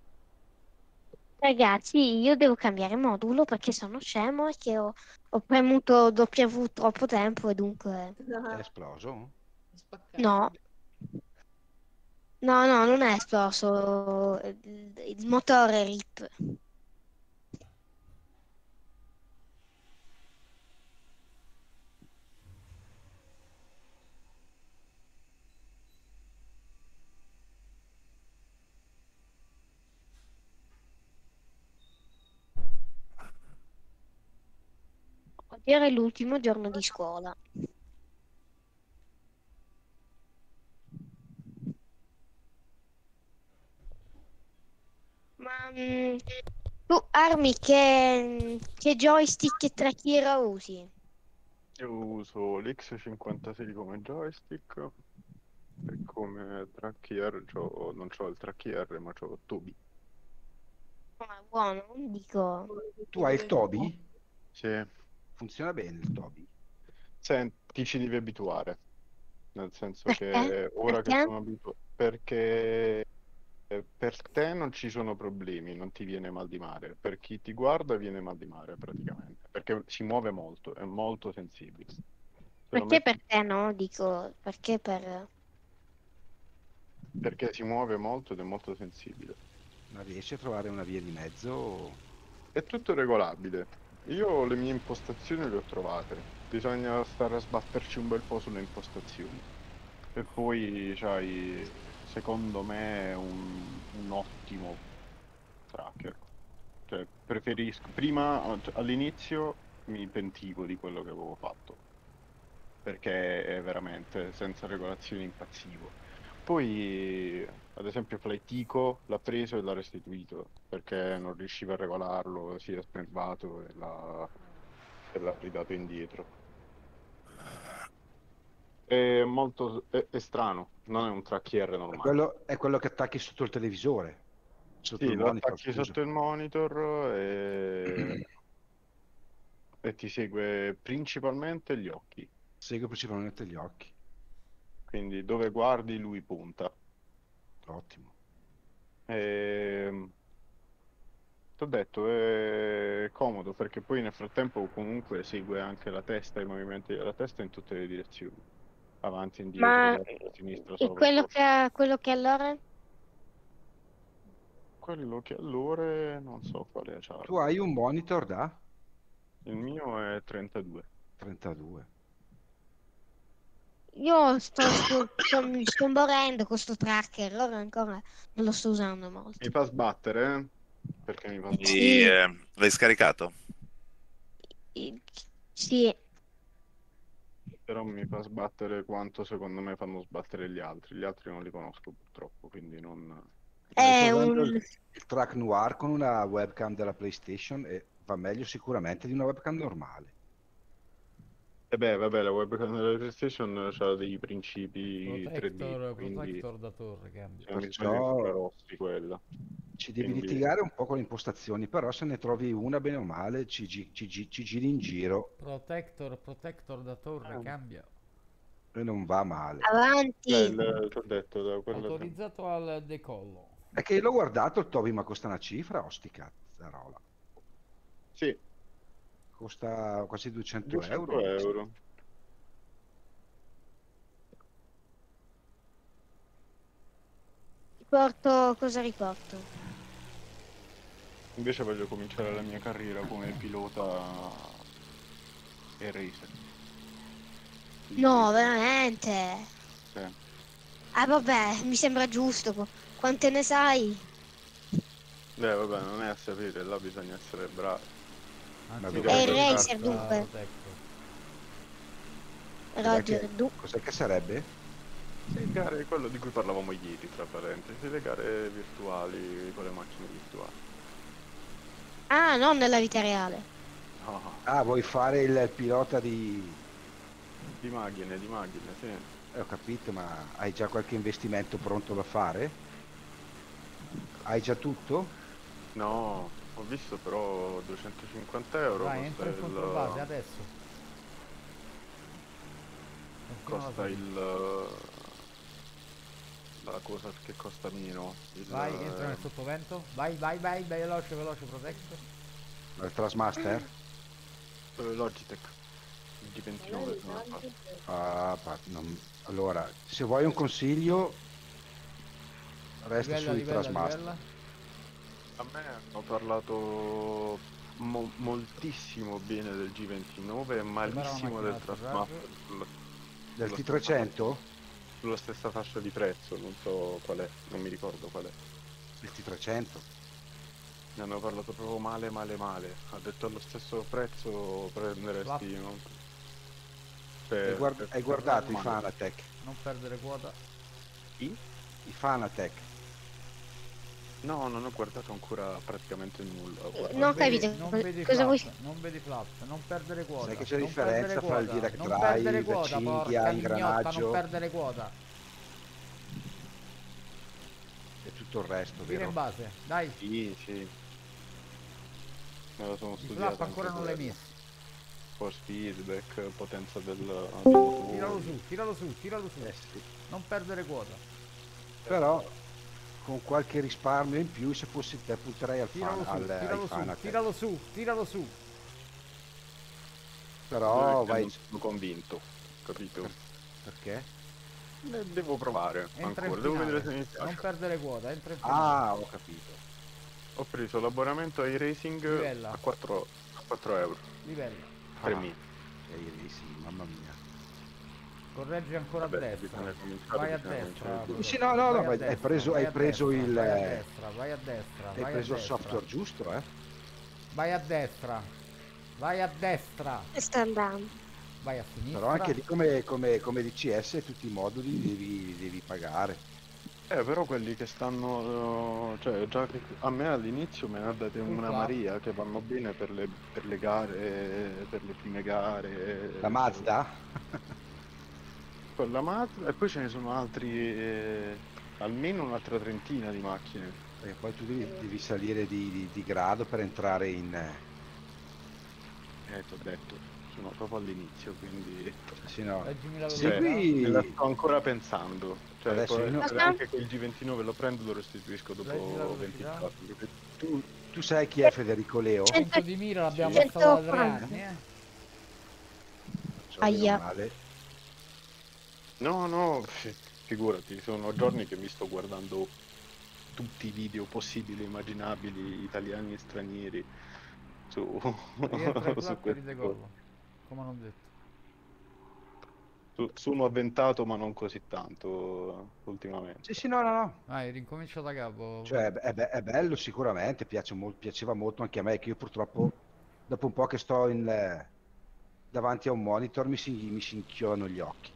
Ragazzi, io devo cambiare modulo perché sono scemo e che ho, ho premuto W troppo tempo e dunque... È esploso? Spaccato. No, no, no, non è esploso. Il, il motore R I P. Oggi era l'ultimo giorno di scuola. Ma mm, tu, Armi, che, che joystick e tracchiera usi? Io uso l'X cinquantasei come joystick e come trackier c'ho- non c'ho il trackier ma c'ho Tobi. Ma buono, dico... Tu hai il Toby? Sì, Funziona bene il Toby? senti, ci devi abituare, nel senso Perché? che ora che Perché? sono abituato, perché eh, per te non ci sono problemi, non ti viene mal di mare, per chi ti guarda viene mal di mare praticamente, perché si muove molto, è molto sensibile. Se lo Perché metti per te no? Dico, perché per... perché si muove molto ed è molto sensibile. Ma riesci a trovare una via di mezzo? È tutto regolabile. Io le mie impostazioni le ho trovate. Bisogna stare a sbatterci un bel po' sulle impostazioni. E poi c'hai, secondo me, un, un ottimo tracker. Cioè, preferisco. Prima, all'inizio, mi pentivo di quello che avevo fatto. Perché è veramente senza regolazioni impazzivo. Poi, ad esempio, Flightico l'ha preso e l'ha restituito perché non riusciva a regolarlo, si è snervato e l'ha e l'ha ridato indietro. È molto è, è strano, non è un tracchier È normale. quello, è quello che attacchi sotto il televisore, sotto Sì, il lo monitor, attacchi scusa. sotto il monitor e, e ti segue principalmente gli occhi. Segue principalmente gli occhi. Quindi dove guardi lui punta. Ottimo. E... T'ho detto, è comodo perché poi nel frattempo comunque segue anche la testa, i movimenti della testa in tutte le direzioni. Avanti, indietro, Ma destra, sinistra, e sopra, quello sotto. che, quello che allora? Quello che allora non so quale c'ha. Tu hai un monitor da Il mio è trentadue. trentadue. Io sto, sto, sto, mi sto morendo con sto tracker, allora ancora non lo sto usando molto. Mi fa sbattere, eh? Perché mi fa sbattere. E, Sì, eh, l'hai scaricato? i- sì, Però mi fa sbattere quanto secondo me fanno sbattere gli altri. Gli altri non li conosco purtroppo, quindi non... Ma io sto è usando un... il, il track noir con una webcam della PlayStation e va meglio sicuramente di una webcam normale. E beh, vabbè, la webcam della PlayStation ha dei principi tre D, Protector, quindi protector da torre cambia. se non mi sbaglio è Perciò infrarossi quella. ci devi Quindi litigare un po' con le impostazioni, però se ne trovi una bene o male ci, gi- ci gi- ci giri in giro Protector, protector da torre eh, cambia. e non va male. beh, avanti. il- ti ho detto, da quella... Autorizzato al decollo. È che l'ho guardato il Toby, ma costa una cifra, osti cazzarola. Sì, Costa quasi duecento duecento euro. euro. Riporto, cosa riporto? Invece voglio cominciare la mia carriera come pilota e racer. No, veramente. Sì. Ah, vabbè, mi sembra giusto. Qu- Quante ne sai? Beh, vabbè, non è a sapere, là bisogna essere bravi. Anzi, Ma io è il faccio racer, carta dunque. protector. Cos'è Roger, che, du. cos'è che sarebbe? Le gare, quello di cui parlavamo ieri, tra parentesi, le gare virtuali con le macchine virtuali. Ah, non nella vita reale. No, Ah, vuoi fare il pilota di... di macchine, di macchine, sì. Eh, ho capito, ma hai già qualche investimento pronto da fare? Hai già tutto? No, ho visto però duecentocinquanta euro Vai, costa entra in controbase il... adesso. Continua la costa salita. il... la cosa che costa meno. Il, Vai, entra nel sottovento. Vai, vai, vai, vai, veloce, veloce, protect. Il Trasmaster? eh, Logitech. Il G ventinove Magari sono a fare. tanto- Ah, pa- non- Allora, se vuoi un consiglio, resta Livella, sui livella, Trasmaster. livella. A me hanno parlato mo- moltissimo bene del G ventinove e Prepara la malissimo macchina del da Trasmaster sulla, Del sulla T stessa trecento? fascia- sulla stessa fascia di prezzo, non so qual è, non mi ricordo qual è. Il T trecento. Ne hanno parlato proprio male male male. Ha detto allo stesso prezzo prenderesti no? Per, Hai, guard- per- hai per guardato i male. Fanatec? Non perdere quota. Chi? I Fanatec. No, non ho guardato ancora praticamente nulla. ho Eh, guardato- non ho vedi, capito non co- vedi cosa vuoi. flap, non vedi flap, non perdere quota. Sai che c'è non differenza perdere fra il quota, direct non perdere drive, quota, cinghia, porca mignotta, ingranaggio non perdere quota. e tutto il resto, Tira in vero? base, dai. Sì, sì. Me lo sono I studiato flap ancora anche non l'hai quello. messi. Force feedback, potenza del, dei motori. Tiralo su, tiralo su, tiralo su. Eh sì. Non perdere quota. Però con qualche risparmio in più, se fossi te, punterei al Tiralo fan, su, al, ai tiralo su, Fanatec. tiralo su, tiralo su. Però Perché vai... non sono convinto, capito? Perché? Eh, Devo provare Entra ancora, in devo vedere se finale. mi Non piace. perdere quota, entra in finale. Ah, ho capito. Ho preso l'abbonamento ai racing Livella. a quattro, a quattro euro. Livello. Per Ah, me. sei racing, mamma mia. Correggi ancora Vabbè, a destra. bisogna cominciare, Vai a bisogna destra. cominciare. Prodotti. Sì, no, no, no, Vai a ma hai destra, preso- vai hai a preso destra, il- Vai a destra, vai a destra, Hai vai a preso il destra. software giusto, eh? Vai a destra. Vai a destra. E sta andando. Vai a sinistra. Però anche lì come, come, come D C S tutti i moduli devi, devi pagare. Eh, però quelli che stanno, eh, cioè già che a me all'inizio me ne ha date Un una flap. Maria che vanno bene per le, per le gare, per le prime gare. La Mazda? Con la Mazda e poi ce ne sono altri, eh, almeno un'altra trentina di macchine. E poi tu devi, devi salire di, di- di grado per entrare in... Eh, ti ho detto, sono proprio all'inizio, quindi Sì, no. Leggimi la Sì, cioè, velocità. qui- me la sto ancora pensando. Cioè, Adesso può io no- essere anche che il G ventinove lo prendo e lo restituisco Leggi la dopo velocità. ventiquattro. perché- Tu, tu sai chi è Federico Leo? Cioè- Punto di mira l'abbiamo Sì. passato da tre centoquaranta. anni, eh. Cioè, Aia. meno male. No, no, fi- figurati, sono giorni che mi sto guardando tutti i video possibili e immaginabili, italiani e stranieri, su, Rientra in su flap e questo. ridecollo. Come non detto. Su- sono avventato, ma non così tanto ultimamente. Sì, sì, no, no, no. Vai, ricomincia da capo. Cioè, è, be- è bello sicuramente, piace mol- piaceva molto anche a me, che io purtroppo, dopo un po' che sto in, eh, davanti a un monitor, mi si, mi si inchiodano gli occhi.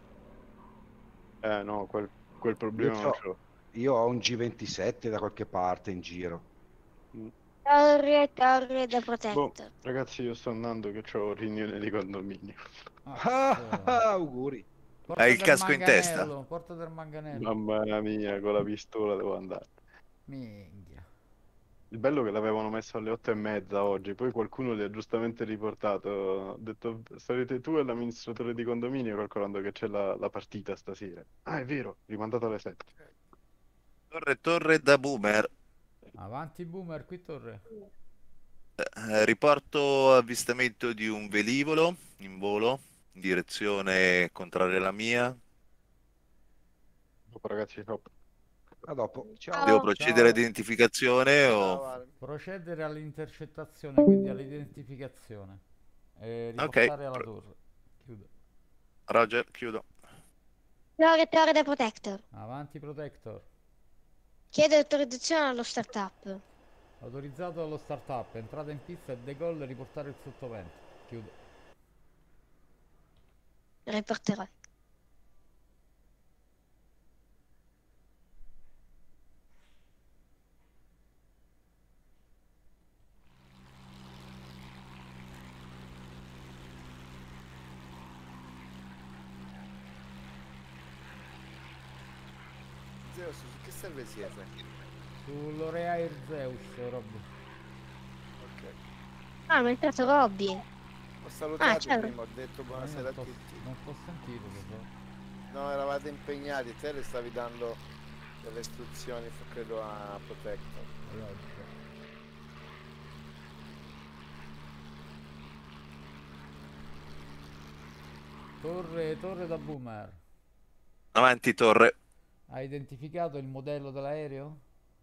Eh no, quel, quel Io, problema non c'ho- ce l'ho. io ho un G ventisette da qualche parte in giro. Torre, torre da Boh, protetto. ragazzi, io sto andando che ho riunione di condominio. Ah, Mazza. auguri. Porta Hai il del casco in testa? manganello, Porta del manganello. Mamma mia, con la pistola devo andare. Minchia. Il bello è che l'avevano messo alle otto e mezza oggi, poi qualcuno li ha giustamente riportato. Ha detto, sarete tu e l'amministratore di condominio calcolando che c'è la, la partita stasera. Ah, è vero, rimandato alle sette. Torre, torre da boomer. Avanti boomer, qui torre. Eh, riporto avvistamento di un velivolo in volo in direzione contraria alla mia. Dopo ragazzi, ciao. A dopo. Ciao. Ciao. Devo procedere Ciao. all'identificazione o... Procedere all'intercettazione, quindi all'identificazione. E riportare alla pro- torre. Chiudo. Roger, chiudo. Torre, torre da protector. Avanti protector. Chiedo autorizzazione allo startup. Autorizzato dallo startup. Entrata in pista e decollo e riportare il sottovento. Chiudo. riporterò. Zeus, su che serve siete? Sull'Orea Air Zeus, Robby. Ok. Ah, mi è entrato Robby. Ho Ah, salutato ciao. prima, ho detto Ma io buonasera non a t'ho tutti. non t'ho sentito, lo so. No, eravate impegnati, te le stavi dando delle istruzioni, f- credo a Protector. Roger. Torre, torre da boomer. Avanti, torre. Hai identificato il modello dell'aereo?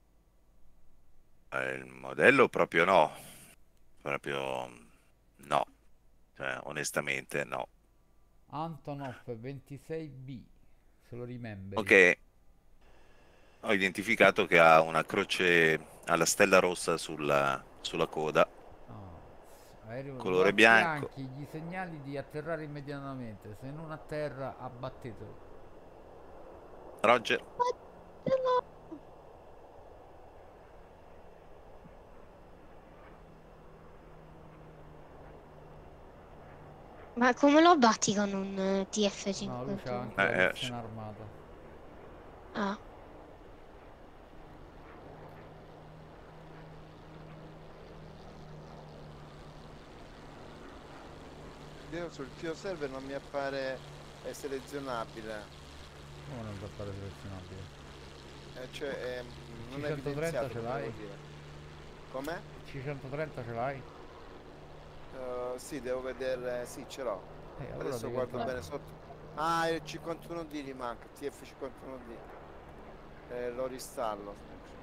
Eh, il modello proprio no. Proprio no. Cioè, onestamente no. Antonov ventisei B, se lo rimemberi. Ok, ho identificato che ha una croce alla stella rossa sulla, sulla coda, Ah, aereo lo colore bianco. affianchi, gli segnali di atterrare immediatamente. Se non atterra, abbattetelo. Roger. Ma come lo abbatti con un eh, T F No, lui c'ha anche cinquantuno? la Eh, eh, versione armata. Ah, Io sul tuo server non mi appare è selezionabile, Come non può fare selezionabile? eh, cioè ehm, non è C centotrenta evidenziato, ce come l'hai? devo dire. Com'è? C centotrenta ce l'hai? Uh, sì, devo vedere, sì, ce l'ho. Eh, allora Adesso devi guardo entrare. bene sotto. Ah, il cinquantuno D gli manca, T F cinquantuno D. Eh, lo ristallo.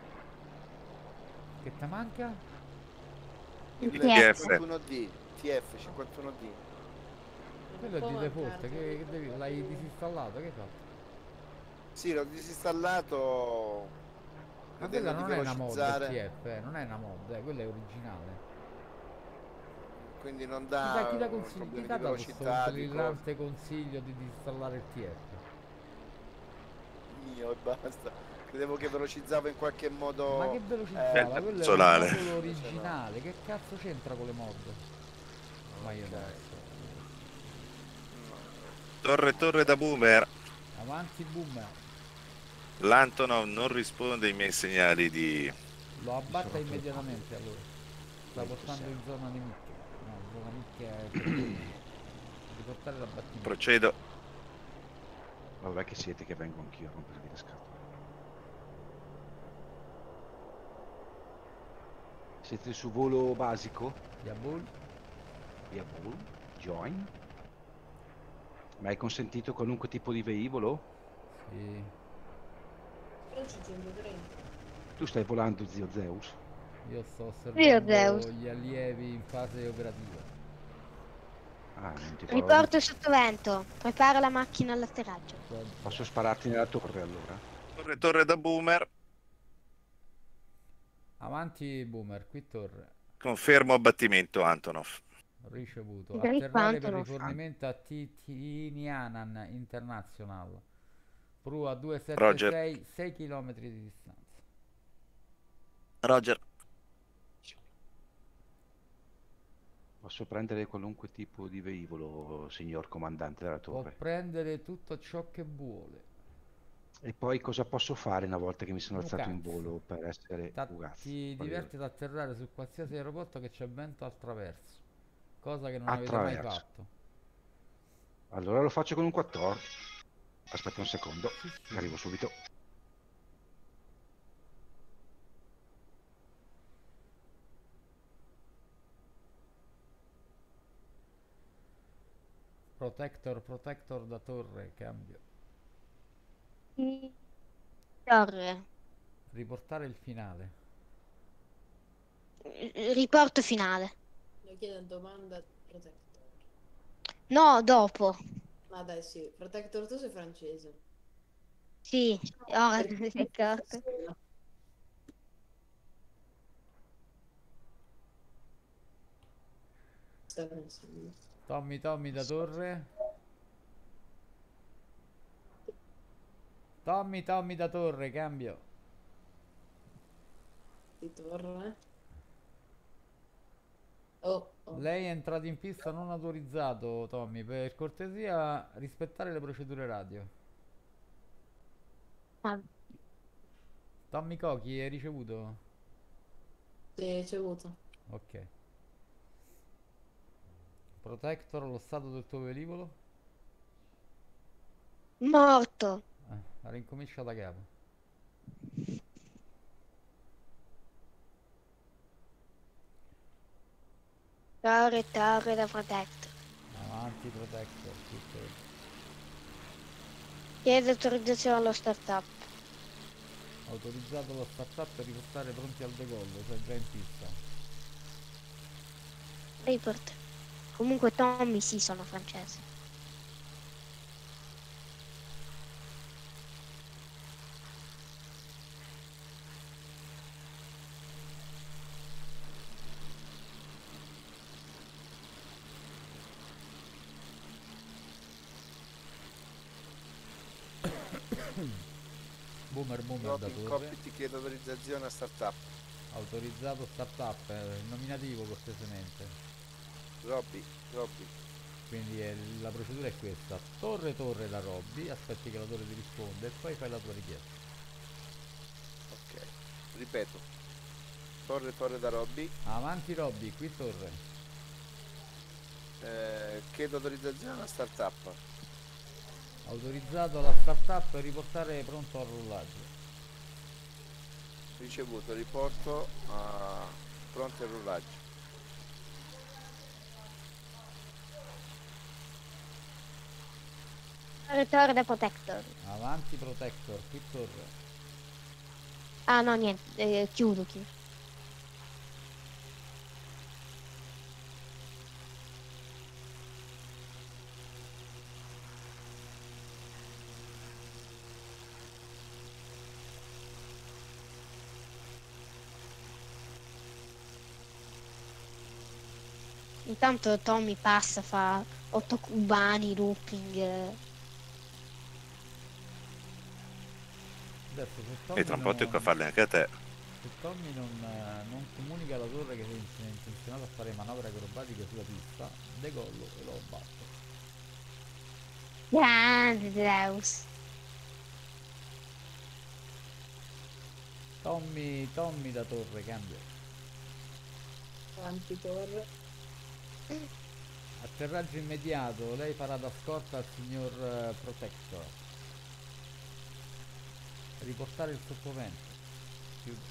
Che ti manca? il Il T F. cinquantuno D, T F cinquantuno D. Quello è può di default, mancarti. che, che devi, l'hai disinstallato, che hai fatto? Sì, l'ho disinstallato. Ma Credendo quella di non è una mod il velocizzare, T F, eh, non è una mod, eh, quella è originale. quindi non Chi t'ha chi dà t'ha eh, consigli- chi problemi t'ha di dato sto velocità, di cose. brillante consiglio di disinstallare il T F? Mio e basta. Credevo che velocizzavo in qualche modo. Ma che eh, velocizzava? Eh, Quello è un solare. modulo invece no. originale, che cazzo c'entra con le mod? Ma io Ok. non so. Torre, torre da boomer. Avanti boomer, L'Antonov non risponde ai miei segnali di... lo abbatta rotto le immediatamente allora. Sta portando in zona nemica. No, zona nicchia è per prima. Riportare l'abbattimento. Procedo. Vabbè che siete che vengo anch'io a rompervi le scatole. Siete su volo basico? Yabul, Via Bull? Join? Ma è consentito qualunque tipo di velivolo? sì. Però ci centotrenta. Tu stai volando, zio Zeus? Io sto Dio Deus. osservando gli allievi in fase operativa. Ah, non ti può... Riporto sottovento. Prepara la macchina all'atterraggio. Posso spararti nella torre allora? Torre, torre da boomer. Avanti boomer, qui torre. Confermo abbattimento, Antonov. Ricevuto. Griffa Atterrare per Antonov. rifornimento a Tinianan International. Pru a Roger. duecentosettantasei, sei km di distanza. Roger. Posso prendere qualunque tipo di velivolo, signor comandante della Può torre? prendere tutto ciò che vuole. E poi cosa posso fare una volta che mi sono Un alzato in cazzo. volo per essere Ta- fugaz? ti Voglio diverti ad atterrare su qualsiasi aeroporto che c'è vento al traverso. Cosa che non avete mai Attraverso. fatto. Allora lo faccio con un quattordici. Aspetta un secondo, Sì, sì. arrivo subito. Protector, protector da torre, cambio. Torre. Riportare il finale. Eh, Riporto finale. Le chiedo a domanda Protector. No, dopo. Ma dai sì, Protector tu sei francese. Sì, ora Perché- mi sei accorto. Sta pensando. Tommy, Tommy da torre. Tommy, Tommy da torre, cambio. Di torre. Oh, oh. Lei è entrato in pista non autorizzato, Tommy. Per cortesia, rispettare le procedure radio. Ah, Tommy Cochi, hai ricevuto? Sì, ricevuto. Ok. Protector, lo stato del tuo velivolo? morto. Eh, ricomincia da capo. Torre, torre da Protector. Avanti, Protector. Tutto. Chiedo autorizzazione allo startup. Autorizzato lo startup per riportare pronti al decollo, sei già in pista. Report. Comunque Tommy sì, sono francese. Boomer, boomer da Robby, torre. copy, ti chiedo autorizzazione a startup. Autorizzato startup, eh, nominativo cortesemente. Robby, Robby. Quindi è- la procedura è questa: torre torre da Robby, aspetti che la torre ti risponda e poi fai la tua richiesta. Ok. Ripeto. Torre, torre da Robby. Avanti Robby, qui torre. Eh, chiedo autorizzazione alla startup. Autorizzato la startup per riportare pronto al rollaggio. Ricevuto, riporto a pronto al rollaggio. Torre, torre da Protector. Avanti Protector, qui torre. Ah no, niente, eh, chiudo, chiudo. Intanto Tommy passa, fa otto cubani, looping. eh. Adesso se E Tommy tra un po' tocca non, farle anche a te. se Tommy non, eh, non comunica alla torre che è intenzionato a fare manovre acrobatiche sulla pista, decollo e lo abbatto. Grande Zeus. Tommy, Tommy da torre, cambio. Avanti torre. Atterraggio immediato, lei farà da scorta al signor eh, Protector. Riportare il sottovento. Chiudo.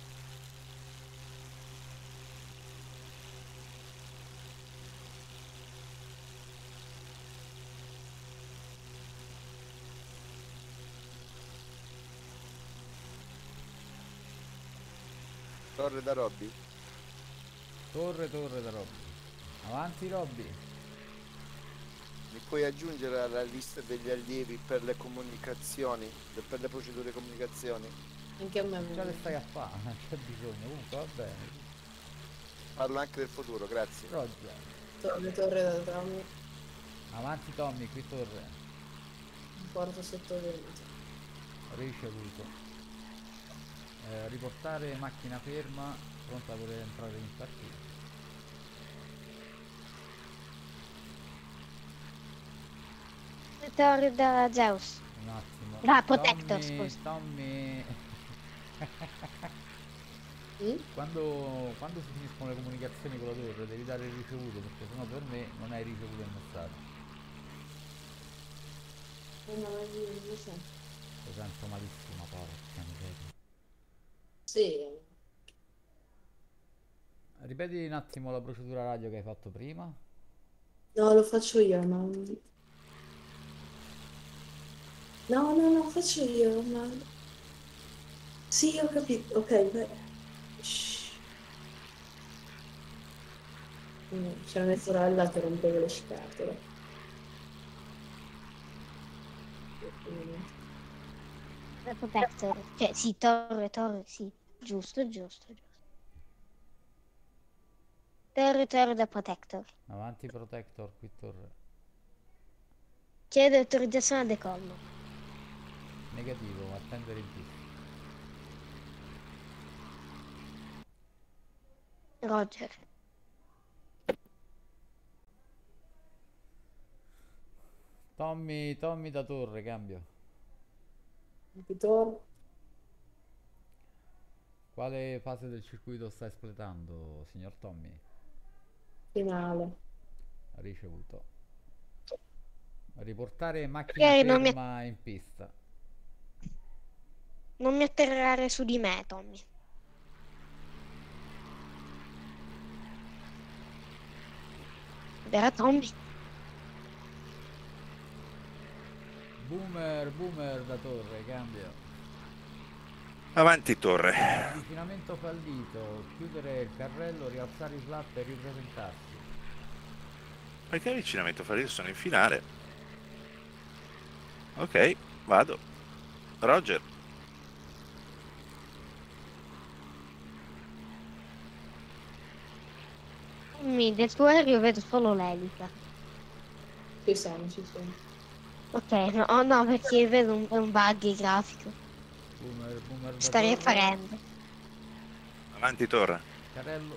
Torre da Robby. Torre, torre da Robby. Avanti Robby. Mi puoi aggiungere alla lista degli allievi per le comunicazioni, per le procedure di comunicazioni? Anche a me. Già le stai a fare, non c'è bisogno, comunque va bene. Parlo anche del futuro, grazie. Roger. Torre, torre da Tommy. Avanti Tommy, qui torre. Porto sottovento. Ricevuto. Eh, riportare macchina ferma, pronta per entrare in partita. Torre da Zeus. Un attimo. Da Protector, Tommy, scusa. Tommy. Mm? Quando, quando si finiscono le comunicazioni con la torre devi dare il ricevuto, perché sennò per me non hai ricevuto il messaggio. Eh, no, ma io non lo so. Lo sento malissimo, porca miseria. Sì. Ripeti un attimo la procedura radio che hai fatto prima. No, lo faccio io, ma... No, no, no, faccio io, ma... Sì, ho capito. Ok, vai. Shh. Mm, c'è mia sorella che rompeva le scatole. Mm. Da Protector. Cioè, sì, torre, torre, sì. Giusto, giusto, giusto. Torre, torre da Protector. Avanti Protector, qui torre. Chiedo autorizzazione al decollo. Negativo, attendere in pista. Roger. Tommy, Tommy da torre, cambio. Ritorno. Quale fase del circuito sta espletando, signor Tommy? Finale. Ricevuto. Riportare macchina Magari non mi, ferma in pista. non mi atterrare su di me, Tommy. Vero, Tommy? Boomer, boomer da torre, cambio. Avanti torre. Avvicinamento fallito, chiudere il carrello, rialzare i flap e ripresentarsi. Perché avvicinamento fallito? Sono in finale. Ok, vado. Roger. Tommy, del tuo aereo vedo solo l'elica. Ci sono, ci sono. Ok, no, oh, no, perché vedo un, è un bug grafico. Boomer, boomer da Sta torre. rifarendo. Avanti torre. Carrello.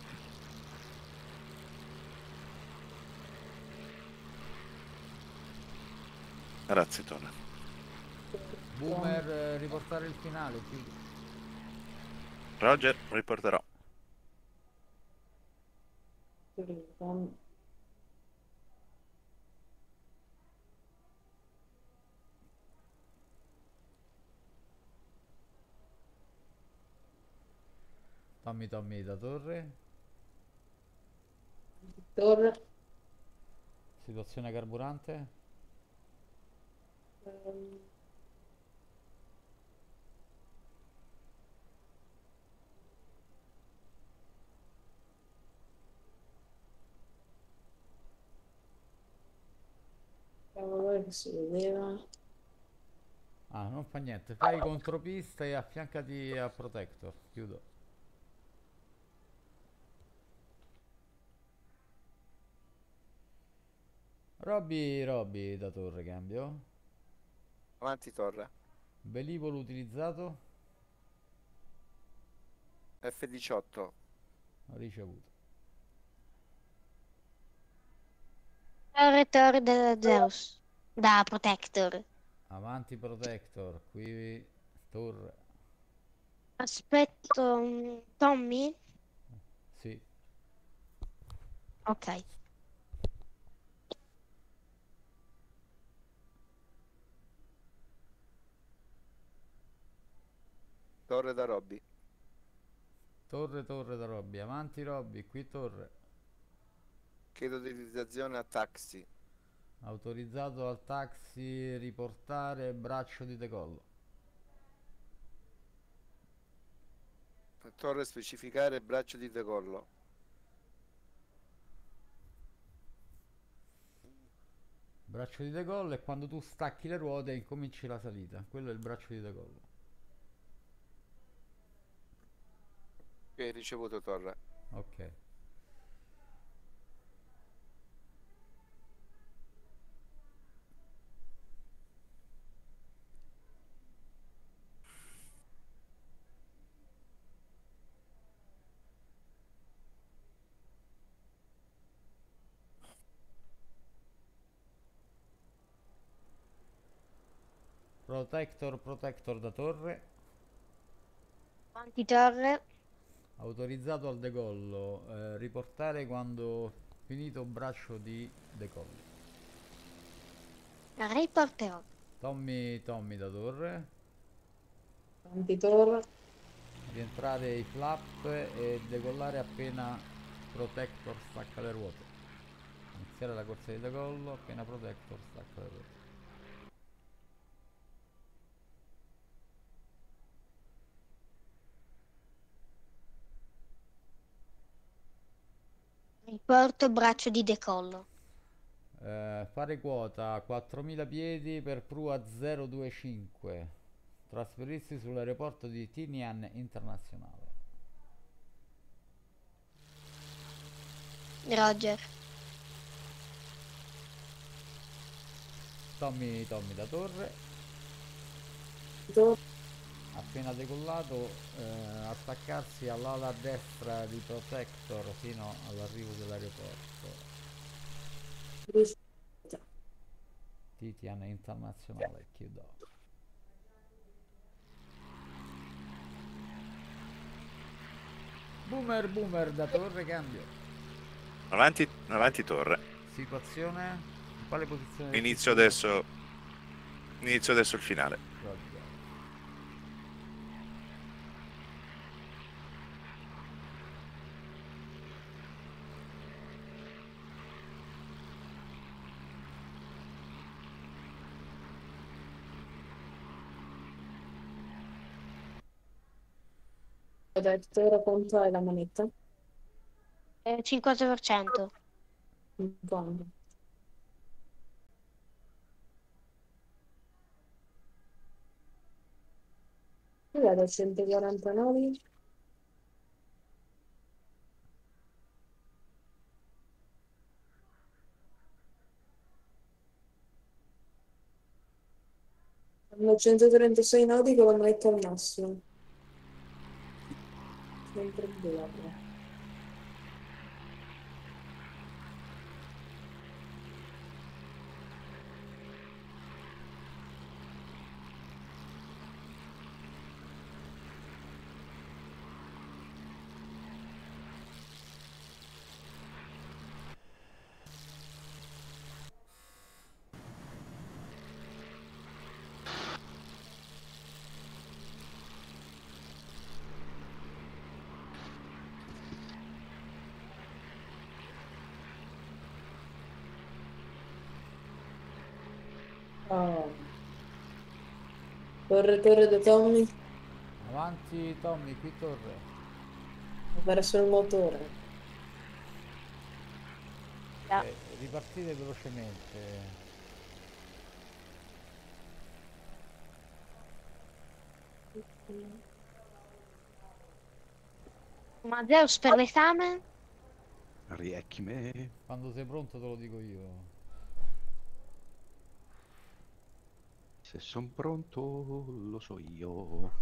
Grazie torre. Boomer, eh, riportare il finale, chiudi. Roger, riporterò. Ritorno. Tommy, Tommy da torre. Torre. Situazione carburante. Ehm, Cavolo, che si vedeva. Ah, non fa niente. Fai contropista e affiancati a Protector. Chiudo. Robby, Robby da torre, cambio. Avanti torre. Velivolo utilizzato. F diciotto. Ricevuto. Torre, torre da Zeus. Da Protector. Avanti Protector. Qui torre. Aspetto, mm, Tommy? Sì. Ok. Torre da Robby. Torre, torre da Robby. Avanti Robby. Qui torre. Chiedo utilizzazione a taxi. Autorizzato al taxi. Riportare braccio di decollo. Torre specificare braccio di decollo. Braccio di decollo è quando tu stacchi le ruote e incominci la salita. Quello è il braccio di decollo. Ok, ricevuto torre. Ok. Protector, protector da torre. Avanti torre. Autorizzato al decollo. Eh, riportare quando finito braccio di decollo. Riporterò. Tommy, Tommy da torre. Avanti torre. Rientrare i flap e decollare appena protector stacca le ruote. Iniziare la corsa di decollo appena protector stacca le ruote. Riporto braccio di decollo. Eh, fare quota quattromila piedi per prua zero due cinque. Trasferirsi sull'aeroporto di Tinian Internazionale. Roger. Tommy, Tommy da torre. appena decollato, eh, attaccarsi all'ala destra di Protector fino all'arrivo dell'aeroporto. Titian Internazionale, chiudo. Boomer, boomer, da torre, cambio. Avanti, avanti torre. Situazione? In quale posizione? Inizio adesso. Inizio adesso il finale. Roger. Dai, ora quanto è la manetta? Eh, cinquanta per cento. Quando? Guarda, centoquarantanove. Hanno centotrentasei nodi con la manetta al massimo. Sempre due. Oh. Torre, torre da Tommy. Avanti Tommy, qui torre. Verso il motore. Ah. Eh, ripartite velocemente. Ma Zeus per l'esame? Riecchime. Quando sei pronto te lo dico io. Se son pronto lo so io.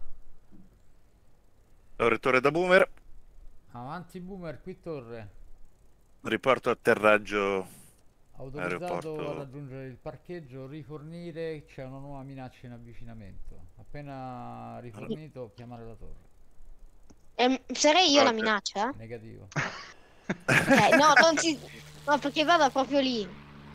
Torre, torre da boomer. Avanti boomer, qui torre. Riporto atterraggio Autorizzato aeroporto. a raggiungere il parcheggio, rifornire, c'è una nuova minaccia in avvicinamento. Appena rifornito, chiamare la torre. Eh, sarei io la Roger. minaccia? Negativo. Ok, no, non si... no, perché vado proprio lì.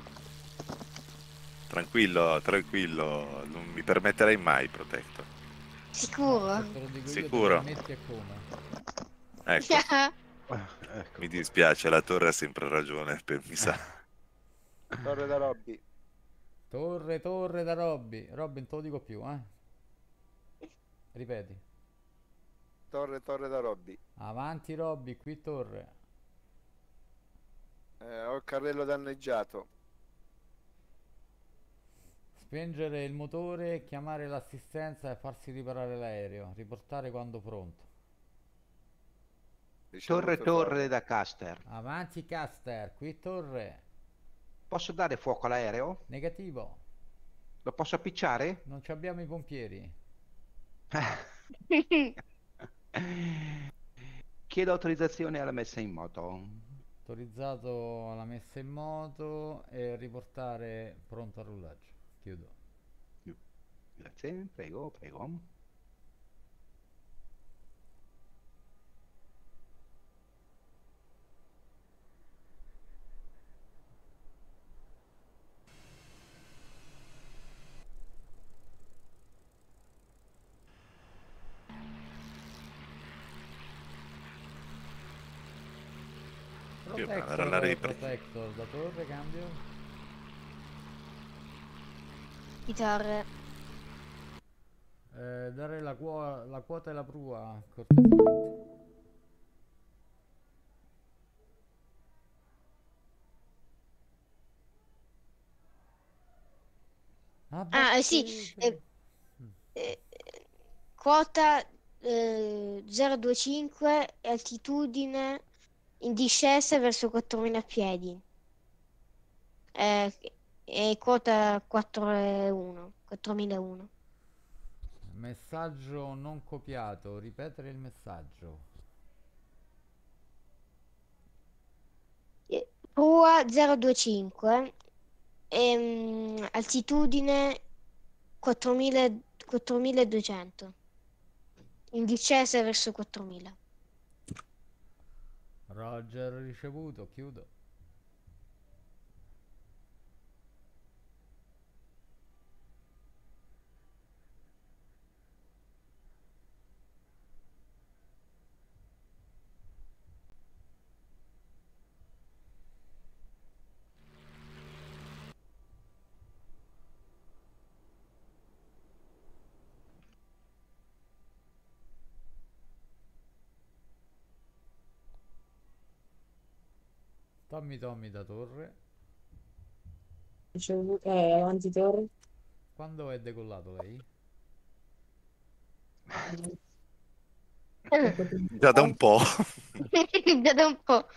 Tranquillo, tranquillo, non mi permetterei mai, Protector. Sicuro? Se te lo dico Sicuro. io, te lo metti e come. Ecco, Ah, ecco. mi dispiace, la torre ha sempre ragione, per, mi sa. Torre da Robby. Torre, torre da Robby. Robby, non te lo dico più, eh. Ripeti. Torre, torre da Robby. Avanti Robby, qui torre. Eh, ho il carrello danneggiato. Spengere il motore, chiamare l'assistenza e farsi riparare l'aereo. Riportare quando pronto. Torre, Ricevuto, torre da Caster. Avanti Caster, qui torre. Posso dare fuoco all'aereo? Negativo. Lo posso appicciare? Non ci abbiamo i pompieri. Chiedo autorizzazione alla messa in moto. Autorizzato alla messa in moto e riportare pronto al rullaggio. Chiudo. Grazie, prego, prego. Protector, era la repli. Protector da torre, cambio. Di torre. Eh, dare la, quo- la quota e la prua, cortesemente. Ah, eh, sì, Abbattete. eh, eh, quota eh, zero virgola venticinque e altitudine in discesa verso quattromila piedi. Eh, e quota quattro virgola uno, quattromila uno. Messaggio non copiato, ripetere il messaggio. Eh, Prua zero due cinque, ehm, altitudine quattromila quattromiladuecento, in discesa verso quattromila. Roger ricevuto, chiudo. Tommy Tommy da Torre. Ricevuto, eh, avanti torre. Quando è decollato lei? Già da un po'. Già da un po'.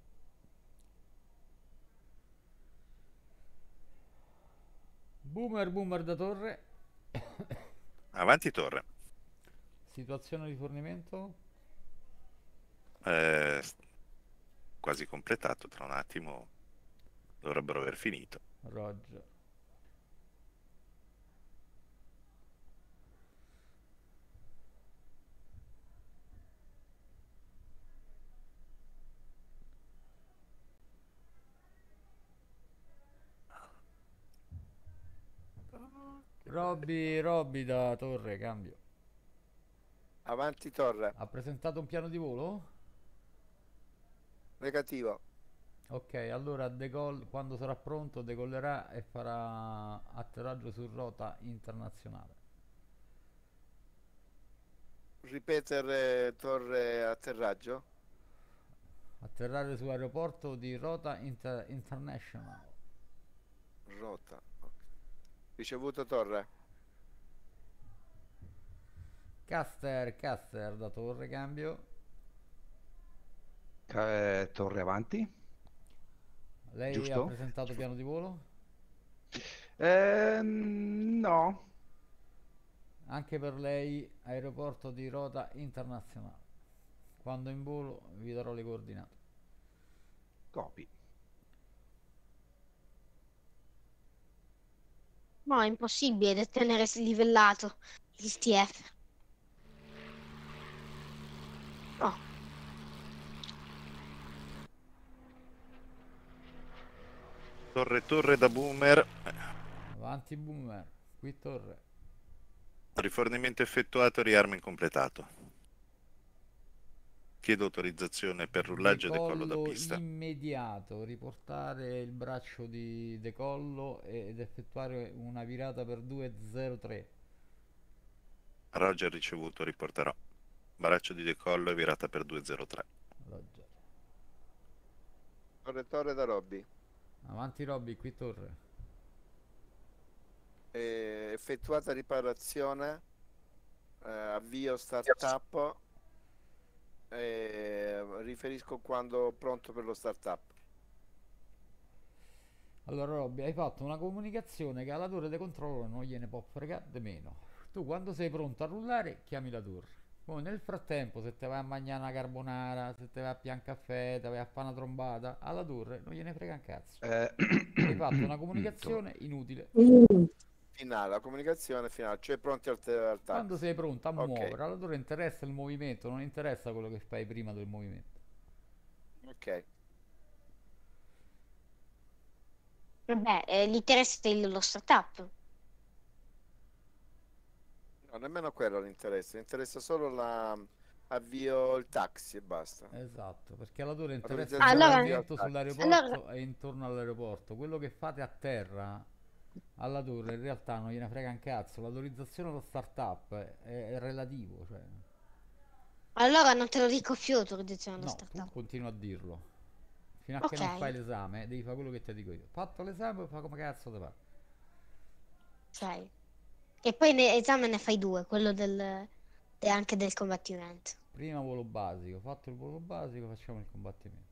Boomer Boomer da Torre. Avanti torre. Situazione di fornimento? Eh, quasi completato, tra un attimo dovrebbero aver finito. Roger. Robby, Robby da Torre, cambio. Avanti torre. Ha presentato un piano di volo? Negativo. Ok, allora decoll- quando sarà pronto decollerà e farà atterraggio su rota internazionale. Ripetere torre atterraggio. Atterrare su aeroporto di rota inter- international. Rota. Ok. Ricevuto torre. Caster, Caster da Torre, cambio. Eh, torre avanti, Lei ha giusto? presentato piano di volo? Eh, no, Anche per lei aeroporto di rota internazionale. Quando in volo vi darò le coordinate. copy. No, è impossibile tenere livellato il T F. Oh, Torre torre da boomer. Avanti Boomer, qui Torre. Rifornimento effettuato, riarmo incompletato. Chiedo autorizzazione per rullaggio e decollo da Decollo pista. immediato, riportare il braccio di decollo ed effettuare una virata per due zero tre. Roger ricevuto, riporterò. Braccio di decollo e virata per due zero tre. Roger. Torre torre da Robby. Avanti Robby, qui Torre. Eh, effettuata riparazione. Eh, avvio startup. Eh, riferisco quando pronto per lo startup. Allora Robby, hai fatto una comunicazione che alla torre di controllo non gliene può fregare di meno. Tu quando sei pronto a rullare chiami la torre. Poi nel frattempo se te vai a mangiare una carbonara, se te vai a pian caffè, te vai a fare una trombata, alla torre non gliene frega un cazzo. Eh, Hai fatto una comunicazione inutile. Mm. Finale, la comunicazione finale, cioè pronti al, te- al Quando taxi. sei pronto a Ok. muovere, alla torre interessa il movimento, non interessa quello che fai prima del movimento. Ok. vabbè, eh, gli interessa il- lo startup. No, nemmeno quello le interessa, interessa solo la avvio il taxi e basta. Esatto, perché alla torre interessa il Autorizzazione Allora- avvio al movimento taxi. sull'aeroporto Allora- e intorno all'aeroporto. Quello che fate a terra alla torre in realtà non gliene frega un cazzo. L'autorizzazione allo startup è, è relativo, cioè. Allora non te lo dico più autorizzazione allo No, tu startup. continua a dirlo. Fino a che non Ok. fai l'esame, devi fare quello che ti dico io. Fatto l'esame, fa come cazzo te pare. Ok. E poi l'esame ne fai due, quello del e anche del combattimento. Prima volo basico, fatto il volo basico, facciamo il combattimento.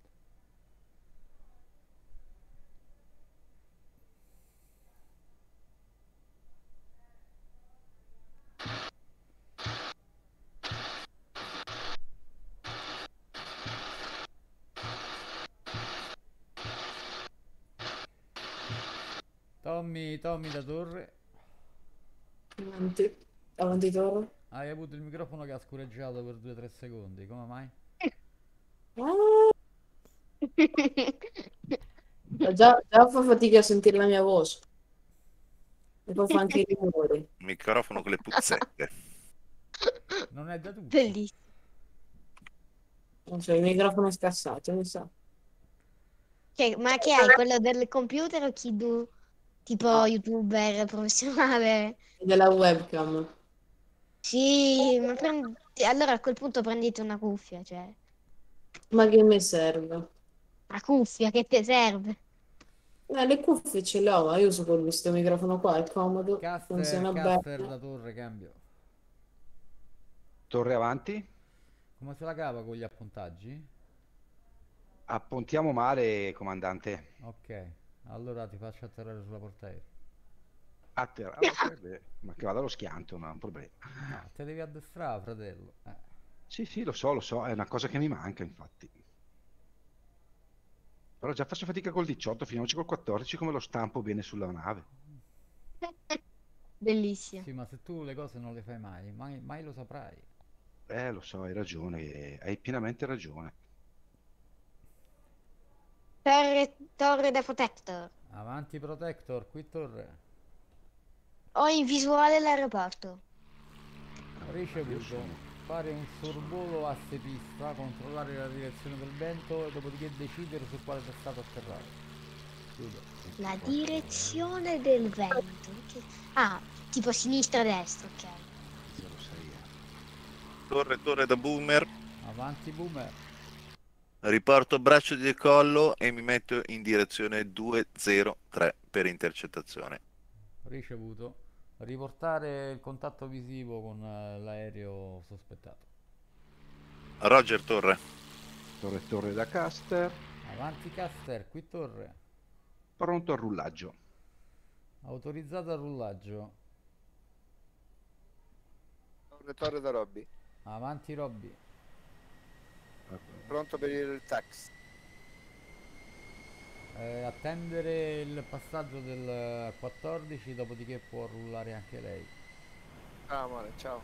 Tommy, Tommy da torre. Avanti, avanti torre. Hai avuto il microfono che ha scureggiato per due tre secondi, come mai? Ah, già, già fa fatica a sentire la mia voce. E poi fa anche i rumori. Microfono con le puzzette. Non è da tutti. Bellissimo. Non so, il microfono è scassato, mi sa. Cioè, ma che hai? Quello del computer o chi tu? Tipo Ah. youtuber professionale? Della webcam. Sì, ma prendi- allora a quel punto prendete una cuffia, cioè. Ma che mi serve? Una cuffia che ti serve. Eh, le cuffie ce le ho, ma io uso con questo microfono qua, è comodo, Caster, funziona caster bene. da torre, cambio. Torre avanti. Come se la cava con gli appuntaggi? Appuntiamo male, comandante. Ok, allora ti faccio atterrare sulla portaerei. Atterra- ah, ok, beh, ma che vada allo schianto, non è un problema. No, te devi addestrare, fratello. Eh. Sì, sì, lo so, lo so, è una cosa che mi manca, infatti. Però già faccio fatica col diciotto, finiamoci col quattordici, come lo stampo bene sulla nave. Bellissimo. Sì, ma se tu le cose non le fai mai, mai, mai lo saprai. Eh, lo so, hai ragione, hai pienamente ragione. Torre, torre da protector. Avanti protector, qui torre. Ho in visuale l'aeroporto. Io Ricevuto. sono- Fare un sorvolo a pista, controllare la direzione del vento e dopodiché decidere su quale testata atterrare. Chiudo. La direzione del vento. Che- Ah, tipo sinistra-destra, ok. zero sei, eh. Torre, torre da boomer. Avanti boomer. Riporto braccio di decollo e mi metto in direzione due zero tre per intercettazione. Ricevuto. Riportare il contatto visivo con eh, l'aereo sospettato. Roger, torre. Torre, torre da caster, Avanti caster, qui torre. pronto al rullaggio. Autorizzato al rullaggio. Torre, torre da Robby. Avanti Robby. Pronto per il tax. Eh, attendere il passaggio del quattordici, dopodiché può rullare anche lei. Ciao amore, ciao.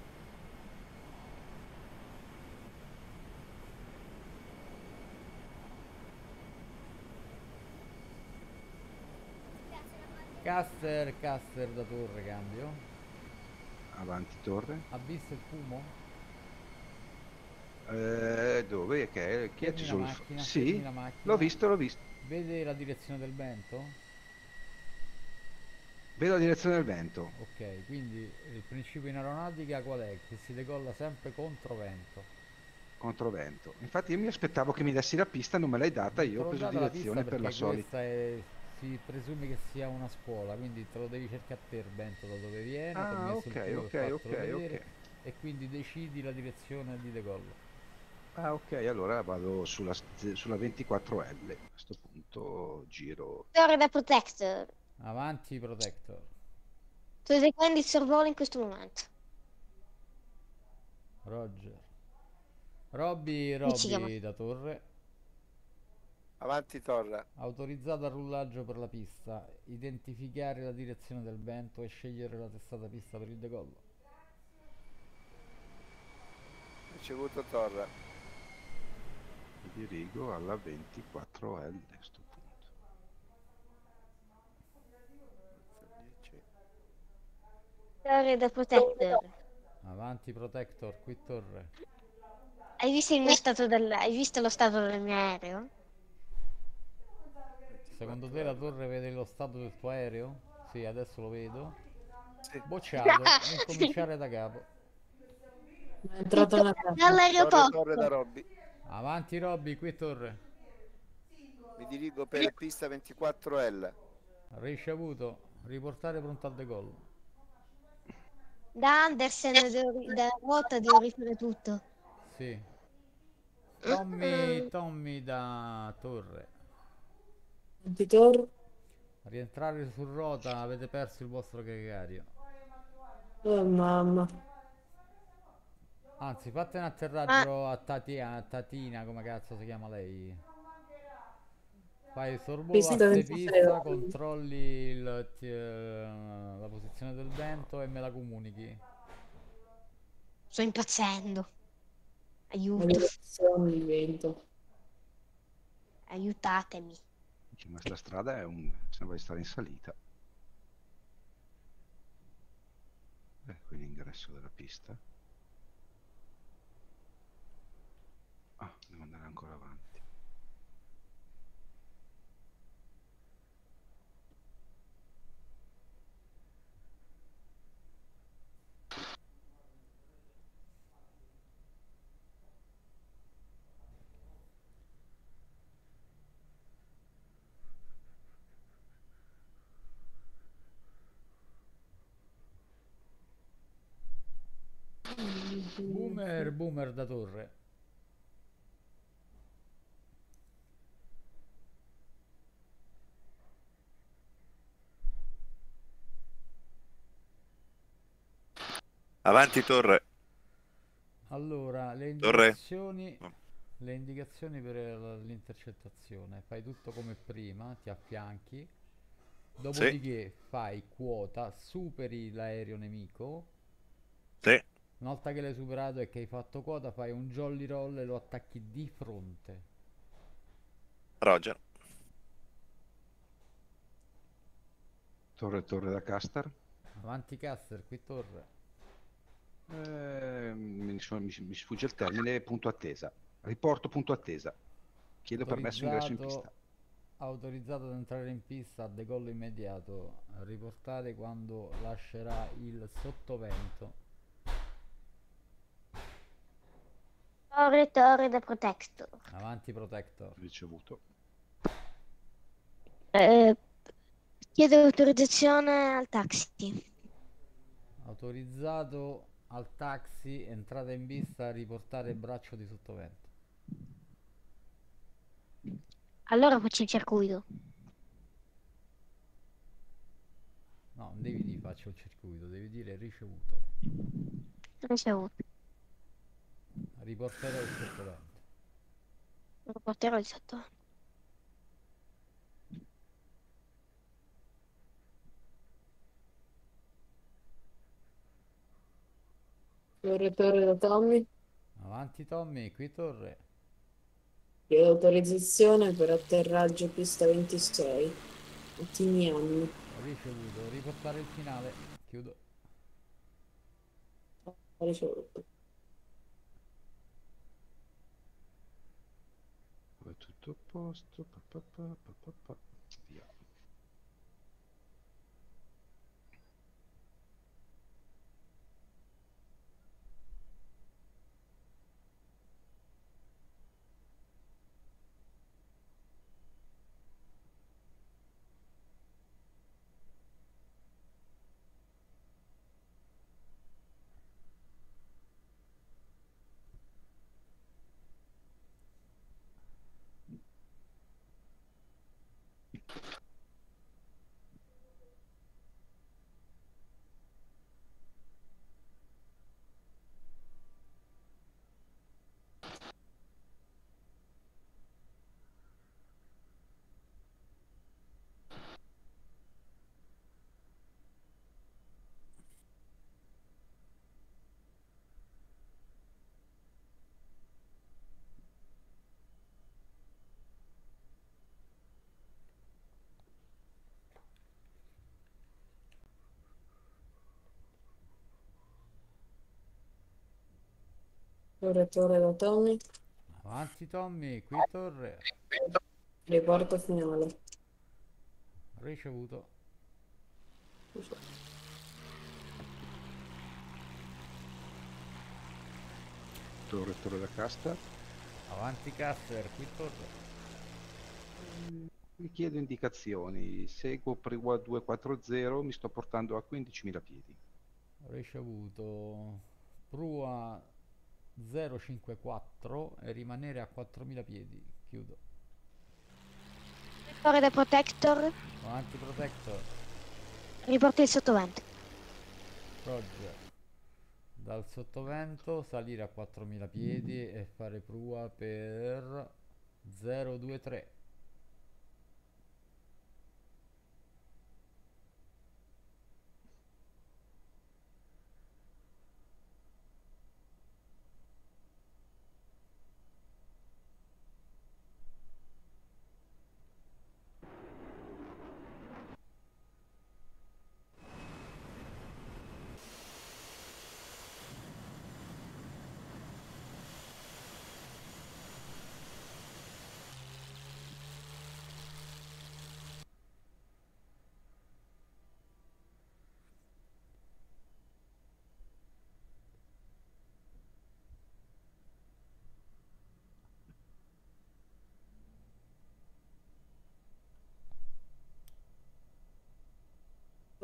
Caster, caster da torre, cambio. Avanti torre. Ha visto il fumo? Eh, dove? Che, chi ha Fermi acceso la il... macchina, Sì, fermi la macchina. l'ho visto, l'ho visto. Vede la direzione del vento? Vedo la direzione del vento. Ok, quindi il principio in aeronautica qual è? Che si decolla sempre contro vento. Controvento. Infatti io mi aspettavo che mi dessi la pista, non me l'hai data, Non te io ho l'ho preso data la direzione pista per la perché solita. questa è, si presume che sia una scuola, quindi te lo devi cercare a te il vento da dove viene, ti ho Ah, messo ok, il tuo ok, per ok, fartelo vedere ok. e quindi decidi la direzione di decollo. Ah, ok, allora vado sulla, sulla ventiquattro L. A questo punto giro. Torre da protector. Avanti protector. Sto eseguendo il sorvolo in questo momento. Roger. Robby, Dici che Robby da torre. Avanti torre. Autorizzato al rullaggio per la pista. Identificare la direzione del vento e scegliere la testata pista per il decollo. Ricevuto torre. Mi dirigo alla ventiquattro L a questo punto. dieci. Torre da protector. Avanti protector, qui torre. Hai visto il mio stato del... Hai visto lo stato del mio aereo? Secondo te la torre vede lo stato del tuo aereo? Sì, adesso lo vedo. Sì. Bocciato, incominciare da capo. È entrata una casa. Torre, Dall'aeroporto. torre da Robby. Avanti Robby, qui torre. Mi dirigo per pista ventiquattro L. Ricevuto. Riportare pronto al decollo. Da Andersen, devo- da Rota devo rifare tutto. Sì. Tommy, Tommy da torre. Antitorre. Rientrare su rota, avete perso il vostro gregario. Oh mamma. Anzi, fate un atterraggio a, Tati- a Tatina, come cazzo si chiama lei? Fai sorbolo, Pista asse ventisei pista, ore. controlli il, ti- eh, la posizione del vento e me la comunichi. Sto impazzendo. La Aiuto, direzione di vento. aiutatemi. Ma sta strada è un... sembra di stare in salita. Eh, qui l'ingresso della pista. Ah, devo andare ancora avanti. Boomer, boomer da torre. Avanti torre. Allora, le Torre. indicazioni, le indicazioni per l- l'intercettazione. Fai tutto come prima, ti affianchi. Dopodiché fai quota, superi l'aereo nemico. Sì. Una volta che l'hai superato e che hai fatto quota, fai un jolly roll e lo attacchi di fronte. Roger. Torre, torre da Castar. Avanti caster, qui torre. Eh, mi, sono- mi- mi sfugge il termine, punto attesa. Riporto punto attesa. Chiedo permesso ingresso in Autorizzato, pista. autorizzato ad entrare in pista a decollo immediato. Riportare quando lascerà il sottovento. Torre, torre da protector. Avanti protector. Ricevuto. Eh, chiedo autorizzazione al taxi. Autorizzato al taxi, entrata in pista, riportare braccio di sottovento. Allora faccio il circuito. No, non devi dire faccio il circuito, devi dire ricevuto. Ricevuto. Riporterò il sottovento. Lo porterò il sotto. Torre, torre da Tommy. Avanti Tommy, qui torre. Chiedo autorizzazione per atterraggio pista ventisei. Ottimiani. Ricevuto, riportare il finale. Chiudo. Ho ricevuto. È tutto a posto. Pa, pa, pa, pa, pa, pa. Via. Torre, torre da Tommy. Avanti Tommy, qui torre. Riporto finale. Ricevuto. Torre, torre da Castar. Avanti caster, qui torre. Mi chiedo indicazioni. Seguo Priwa duecentoquaranta, mi sto portando a quindicimila piedi. Ricevuto. Prua zero cinque quattro e rimanere a quattromila piedi. Chiudo. Torre da protector. Avanti protector. Riporta il sottovento. Roger. Dal sottovento salire a quattromila piedi e fare prua per zero due tre.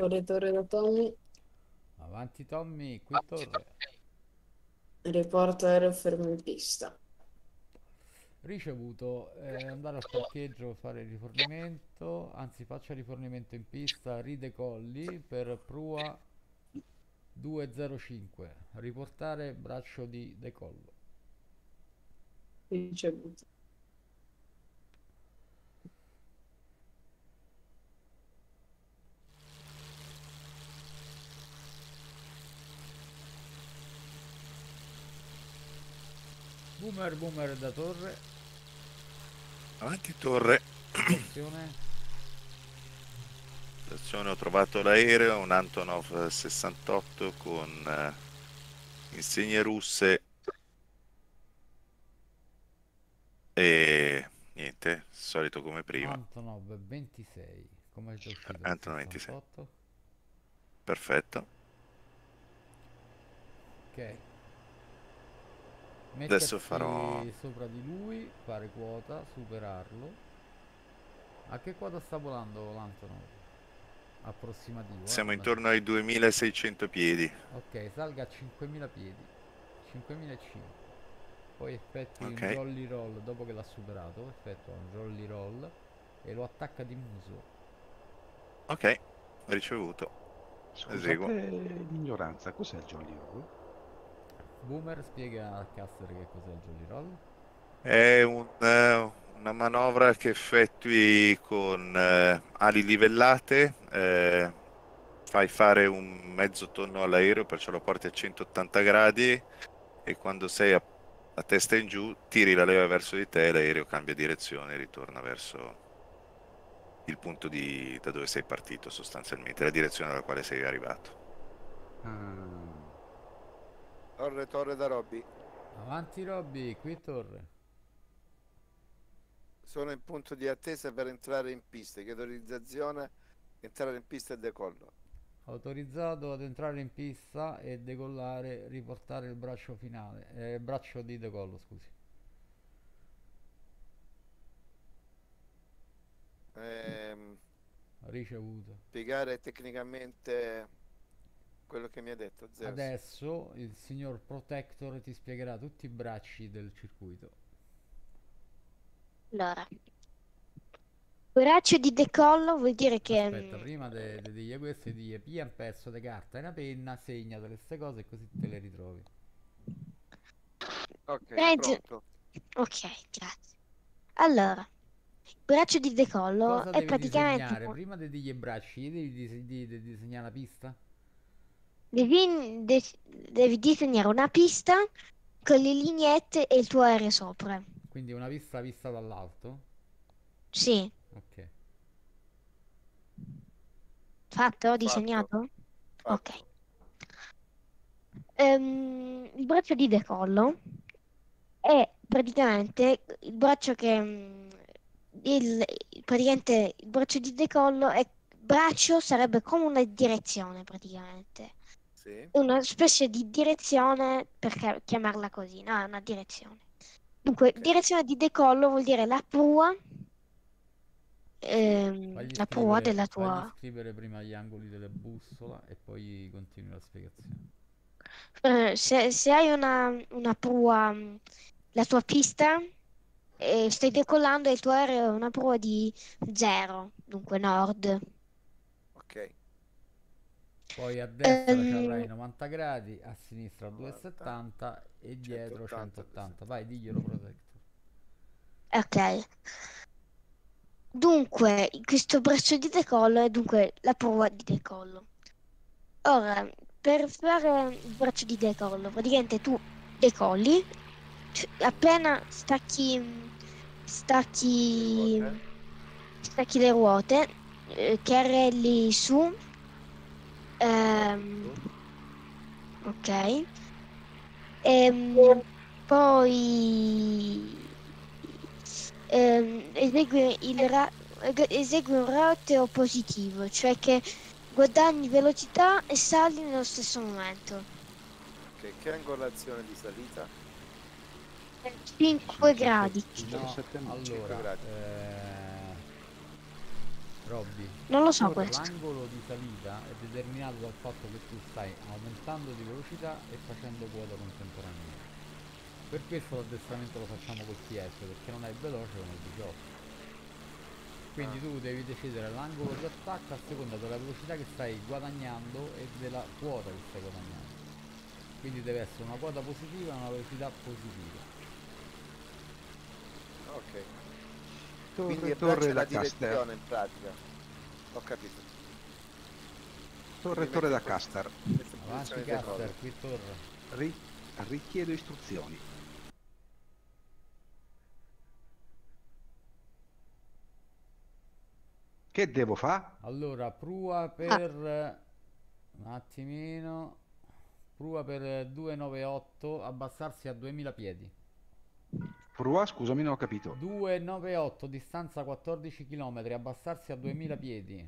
Torre, torre da Tommy. Avanti Tommy, qui torre. Riporto aereo fermo in pista. Ricevuto, eh, andare al parcheggio, fare il rifornimento, anzi faccia rifornimento in pista, ridecolli per prua duecentocinque, riportare braccio di decollo. Ricevuto. Boomer, boomer da torre, Avanti torre. situazione, Stazione, ho trovato l'aereo, un Antonov sessantotto con eh, insegne russe e niente, solito come prima. Antonov ventisei, come è già uscito il Antonov ventisei. sessantotto? Perfetto. Ok. Adesso Mettersi farò- sopra di lui, fare quota, superarlo. A che quota sta volando l'Antonov? Approssimativo. eh, Siamo una intorno ai duemilaseicento piedi. Ok, salga a cinquemila piedi, cinquemilacinquecento. Poi effettui Ok. un jolly roll dopo che l'ha superato, effettua un jolly roll e lo attacca di muso. Ok, ricevuto. Eseguo. Scusate l'ignoranza, cos'è il Jolly Roll? Boomer spiega a Caster che cos'è il jolly roll. È un, eh, una manovra che effettui con eh, ali livellate, eh, fai fare un mezzo tonno all'aereo, perciò lo porti a centottanta gradi e quando sei a, a testa in giù tiri la leva verso di te e l'aereo cambia direzione e ritorna verso il punto di, da dove sei partito sostanzialmente, la direzione dalla quale sei arrivato. Ah, Torre, torre da Robby. Avanti Robby, qui torre. Sono in punto di attesa per entrare in pista. Chiedo autorizzazione, entrare in pista e decollo. Autorizzato ad entrare in pista e decollare, riportare il braccio finale, eh, braccio di decollo, scusi. Ehm, Ricevuto. spiegare tecnicamente quello che mi ha detto Zeus. Adesso il signor Protector ti spiegherà tutti i bracci del circuito. Allora, braccio di decollo vuol dire che Aspetta, mm, prima di de, dire questo, ti dire pia un pezzo di carta e una penna, segnate queste cose e così te le ritrovi. Ok, Legge- pronto. ok, grazie. Allora, braccio di decollo Cosa è devi praticamente disegnare? un- Prima di dire i bracci, devi dis- di- di- disegnare la pista? devi, de- devi disegnare una pista con le lineette e il tuo aereo sopra. Quindi una pista vista dall'alto? Sì, Ok. fatto? Disegnato? Fatto. Ok. Ehm, il braccio di decollo è praticamente il braccio che mm, il, praticamente il braccio di decollo è braccio sarebbe come una direzione praticamente. Sì. Una specie di direzione per ca- chiamarla così, no? È una direzione. Dunque, Ok. direzione di decollo vuol dire la prua, ehm, Fagli la prua scrivere, della fagli tua. scrivere prima gli angoli delle bussola e poi continui la spiegazione. Eh, se, se hai una, una prua, mh, la tua pista, e stai decollando e il tuo aereo è una prua di zero, dunque nord. Ok. Poi a destra ci Ehm, avrai novanta gradi, a sinistra novanta, duecentosettanta e dietro centottanta, centottanta. Vai, diglielo Protector. ok. Dunque, questo braccio di decollo è dunque la prua di decollo. Ora, per fare il braccio di decollo, praticamente tu decolli, c- appena stacchi, stacchi, Le ruote. stacchi le ruote, eh, carrelli su, ehm, ok, ehm, poi ehm, esegui, il ra- eg- esegui un route positivo, cioè che guadagni velocità e sali nello stesso momento. Ok, che angolazione di salita? cinque gradi. cinque No, sette allora, gradi. eh, Robby, Non lo so Tor- questo. l'angolo di salita è determinato dal fatto che tu stai aumentando di velocità e facendo quota contemporaneamente. Per questo l'addestramento lo facciamo col T S, perché non è veloce come il diciotto. Quindi tu devi decidere l'angolo di attacco a seconda della velocità che stai guadagnando e della quota che stai guadagnando. Quindi deve essere una quota positiva e una velocità positiva. Ok. Torre, Quindi torre abbraccia da la caster. direzione in pratica. Ho capito. Torre, Quindi torre metti da in po- caster. metti in Avanti posizione dei Caster, nodi. qui torre. Ri- richiedo istruzioni. Che devo fare? Allora, prua per... un attimino... Prua per duecentonovantaotto, abbassarsi a duemila piedi. Prua, scusami, non ho capito. duecentonovantaotto, distanza quattordici chilometri, abbassarsi a duemila piedi.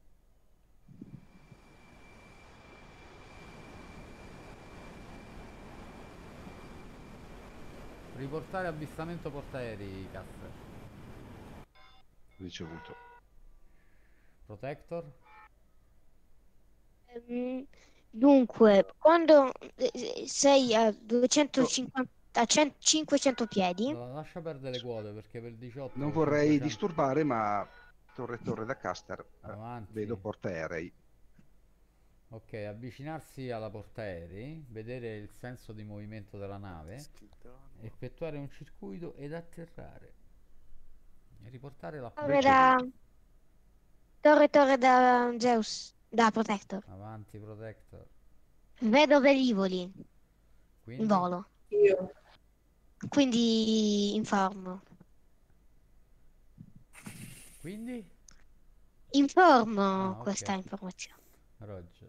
Riportare avvistamento portaerei, Caster. Ricevuto. Protector. Ehm, Dunque, quando eh, sei a duecentocinquanta, a cento cinquecento piedi, La- lascia perdere le quote perché per diciotto Non vorrei cinquecento... disturbare, ma torre, torre da caster. eh, Avanti. Vedo portaerei. Ok, avvicinarsi alla portaerei, vedere il senso di movimento della nave, effettuare un circuito ed atterrare. E riportare la... torre da, torre, torre da Zeus, da Protector. Avanti, Protector. Vedo velivoli in Quindi? volo, Io. quindi informo. Quindi? Informo Ah, ok. questa informazione. Roger.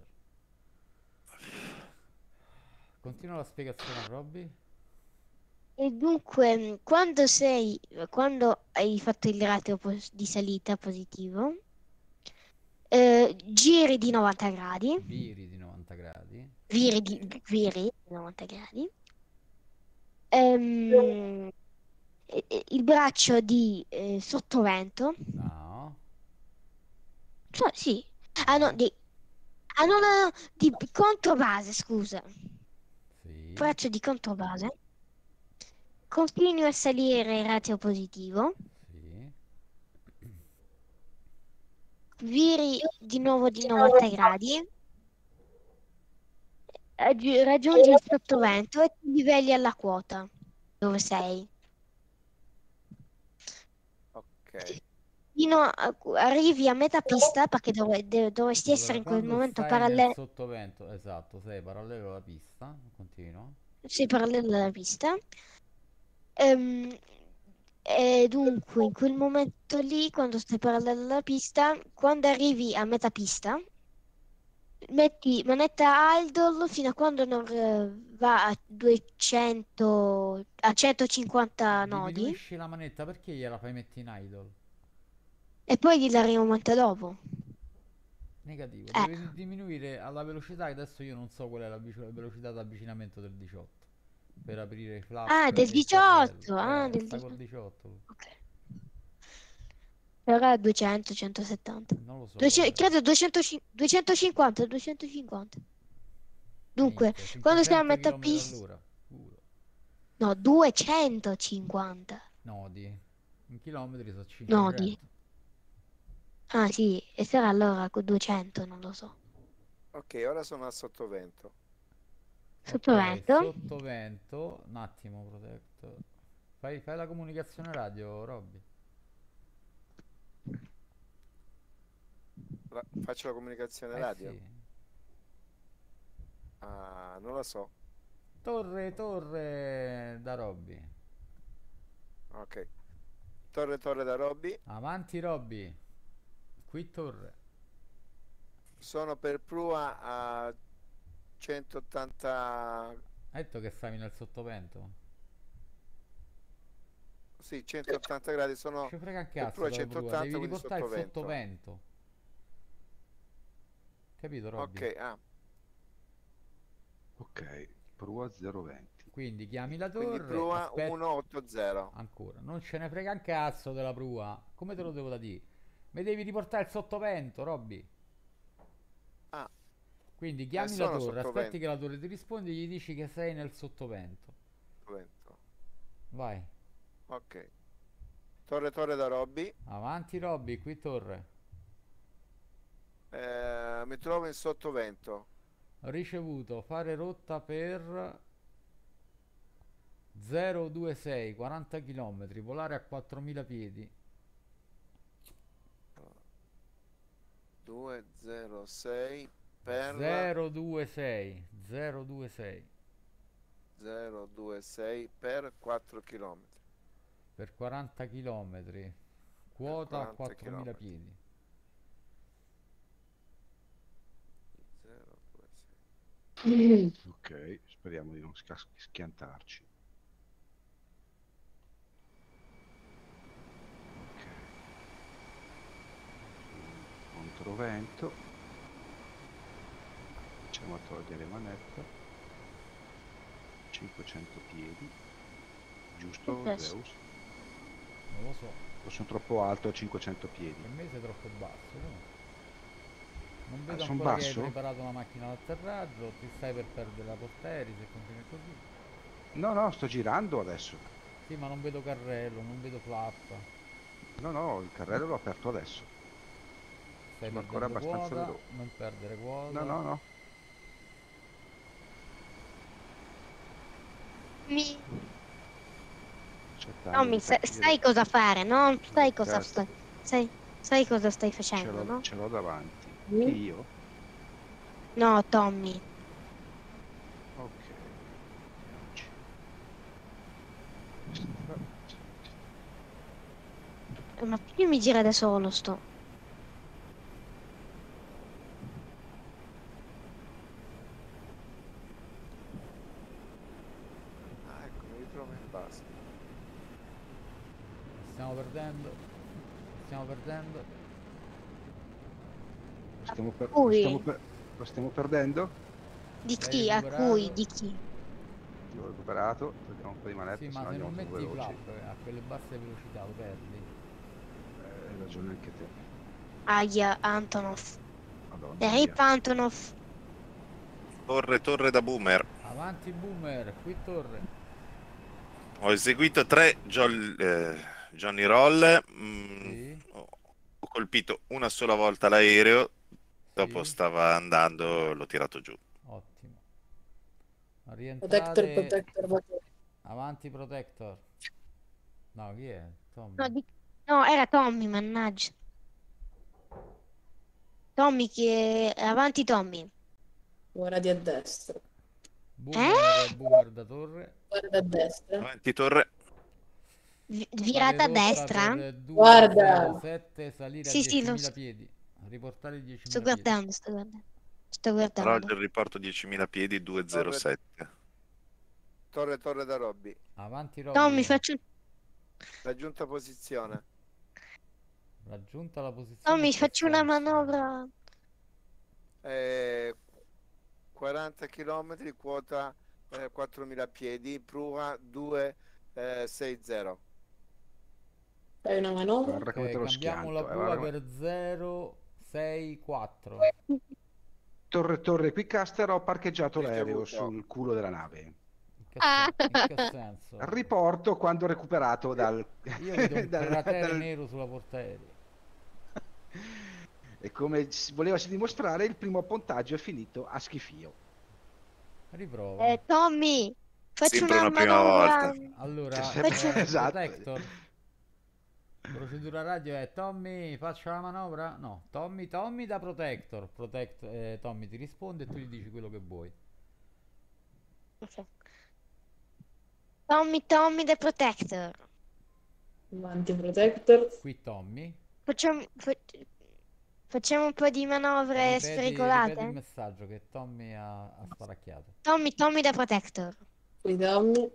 Continua la spiegazione a Robby. E dunque, quando sei, quando hai fatto il ratio pos- di salita positivo, eh, giri di novanta gradi, Viri di novanta gradi. viri di, viri di novanta gradi, ehm, e- e il braccio di eh, sottovento, No. cioè sì, ah no, No. di, ah, no, no, no, di controbase, scusa, Sì. braccio di controbase, continui a salire il ratio positivo, Sì. viri di nuovo di novanta gradi, aggi- raggiungi il sottovento e ti livelli alla quota dove sei. Ok. Fino a- arrivi a metà pista perché dove, de- dovresti essere Allora, in quel quando momento stai nel parallelo, sottovento, esatto, sei parallelo alla pista, continua. sei parallelo alla pista. Ehm, e dunque in quel momento lì, quando stai parallelo alla pista, quando arrivi a metà pista, metti manetta idle fino a quando non eh, va a duecento, a centocinquanta nodi Diminuisci la manetta, perché gliela fai metti in idle? e poi gli la rimonta dopo. Negativo, Eh. devi diminuire alla velocità, che adesso io non so qual è la vic- velocità di avvicinamento del diciotto. Per aprire i flap Ah, del e il diciotto, carrello. ah, Eh, del sta col diciotto. diciotto. Ok. Però duecento, centosettanta. Non lo so. Duece- qual è. credo duecento, duecentocinquanta, duecentocinquanta. Dunque, Minchia, quando siamo a cinquecento metà chilometri pista, all'ora. Puro. no, duecentocinquanta Nodi. In chilometri sono nodi. cinquecento. Ah sì, e sarà allora con duecento, non lo so. Ok, ora sono a sottovento. Sottovento. Ok, sottovento. Un attimo, Protector. Fai, fai la comunicazione radio, Robby. Ra- faccio la comunicazione Eh radio? sì. Ah, non la so. Torre, torre da Robby. Ok. Torre, torre da Robby. Avanti, Robby. Qui torre. Sono per prua a centottanta. Hai detto che stavi nel sottovento? Sì, centottanta gradi. Sono Ci frega un per cazzo prua della prua. centottanta, Devi quindi riportare il sottovento. sottovento. Capito, Robby? Ok, ah, Ok, prua zero venti. Quindi chiami la quindi torre. prua aspetta- centottanta. Ancora, non ce ne frega un cazzo della prua. Come te lo devo da dire? Mi devi riportare il sottovento, Robby. Ah, Quindi chiami Eh, la sono torre, aspetti sottovento. che la torre ti risponde e gli dici che sei nel sottovento. vento. Vai. Ok. Torre torre da Robby. Avanti, Robby, qui torre. Eh, mi trovo in sottovento. Ricevuto, fare rotta per zero due sei, quaranta chilometri, volare a quattromila piedi. due zero sei per zero due sei, zero due sei zero due sei per quattro chilometri. per quaranta chilometri, quota a quaranta quattromila chilometri. piedi. zero due sei. Ok, speriamo di non sca- schiantarci. Ok. Controvento. Facciamo a togliere manetta. cinquecento piedi. Giusto, Che cazzo? Zeus? Non lo so, O sono troppo alto a cinquecento piedi? per me sei troppo basso, no? Non Ah, vedo son ancora che hai basso? preparato una macchina d'atterraggio, ti stai per perdere la portieri se continui così. No, no, sto girando adesso. Sì, ma non vedo carrello, non vedo flap. No, no, il carrello l'ho aperto adesso. Stai Sono ancora perdendo abbastanza quota, veloce. non perdere quota. No, no, no. Mi... Accettando Tommy, di sa- partire. sai cosa fare, no? Sai cosa Certo. stai... Sai, sai cosa stai Ce facendo, l'ho, no? ce l'ho davanti. Mm. Chi io? No, Tommy. Ok. Eh, Ma perché mi gira da solo sto? Ah, ecco, mi ritrovo in base. Stiamo perdendo. Stiamo perdendo. Lo stiamo, per- lo Cui? stiamo per- lo stiamo perdendo? Di Sei chi? A recuperato? cui? Di chi? Io ho recuperato, togliamo un po' di manetta, Sì, se ma no se andiamo non troppo metti i veloci. flap eh, a quelle basse velocità lo perdi. Eh, hai ragione anche te. Aia, Antonov. Madonna Rip mia. Antonov. Torre, torre da boomer. Avanti boomer, qui torre. Ho eseguito tre jol- eh, Johnny Roll. mm, Sì, ho ho colpito una sola volta l'aereo. Dopo sì, stava andando, l'ho tirato giù. ottimo. Protector, Rientrate protector, protector. avanti protector. No, chi è? Tommy. No, di- no, era Tommy, mannaggia. Tommy che... Avanti Tommy. Guardi a destra. Boomer, Eh? boomer da torre. Guarda a destra. Avanti torre. Vi- Fare Virata a rotta destra? per Guarda. duecentosette, salire a Sì, sì, lo diecimila sto, piedi. Riportare sto diecimila piedi. guardando, sto guardando. Sto guardando. Roger, riporto diecimila piedi, Torre, duecentosette. torre torre da Robby. Avanti Tommy, Robby. faccio... Raggiunta posizione. Raggiunta la posizione Tommy, in che faccio una senso? manovra. Eh, quaranta chilometri, quota eh, quattromila piedi, prua duecentosessanta. Fai una manovra. Guarda come te Ok, lo cambiamo la schianto. Eh, prua guarda come- per zero sei quattro. Torre, torre, qui Caster, ho parcheggiato l'aereo Ricevuto. sul culo della nave. In che, Ah. sen- in che senso? Riporto quando ho recuperato dal... Io vedo un dal- cratere dal- nero sulla portaerei. E come si- volevasi dimostrare, il primo appontaggio è finito a schifio. Riprova. Eh, Tommy, faccio Sempre una una prima manovra. volta. Allora, Faccio- eh, Esatto. Protector. Procedura radio è Tommy, faccio la manovra? No, Tommy, Tommy da Protector. Protect, eh, Tommy ti risponde e tu gli dici quello che vuoi. Ok. Tommy, Tommy, the Protector. Avanti protector. Qui Tommy. Facciamo, fa- facciamo un po' di manovre Ripeti, ripeti il sfregolate. messaggio che Tommy ha, ha sparacchiato. Tommy, Tommy, the Protector. Qui Tommy.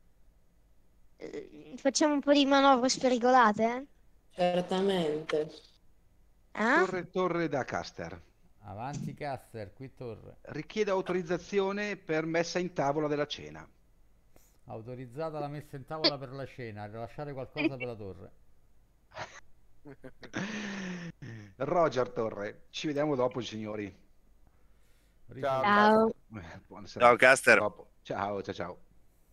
Eh, Facciamo un po' di manovre sperigolate? Certamente. Eh? Torre, torre da Caster. Avanti Caster, qui torre. Richiede autorizzazione per messa in tavola della cena. Autorizzata la messa in tavola per la cena, rilasciare qualcosa per la torre. Roger Torre, ci vediamo dopo, signori. Ricevuto. Ciao. Eh, Buona Ciao serata. Caster. Dopo. Ciao, ciao, ciao.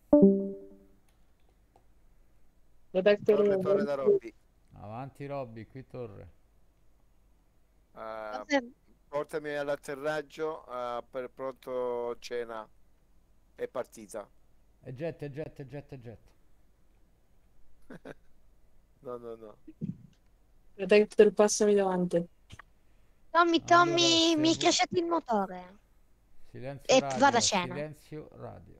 Torre, torre da Robby. Avanti Robby, qui torre. Eh, Vabbè, portami all'atterraggio eh, per pronto cena e partita. E jet, e jet, e jet, e jet. No, no, no. Protector, passami davanti. Tommy, Allora, Tommy, mi hai segui- lasciato il motore. Silenzio E vado a radio, cena. silenzio radio.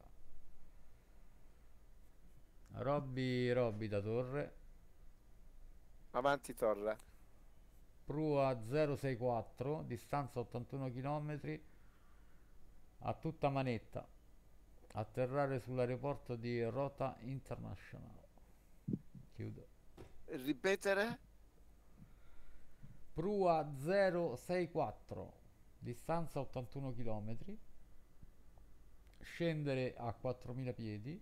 Robby, Robby da torre. Avanti torre. Prua zero sei quattro, distanza ottantuno chilometri, a tutta manetta. Atterrare sull'aeroporto di Rota International. Chiudo. Ripetere? Prua zero sei quattro, distanza ottantuno chilometri. Scendere a quattromila piedi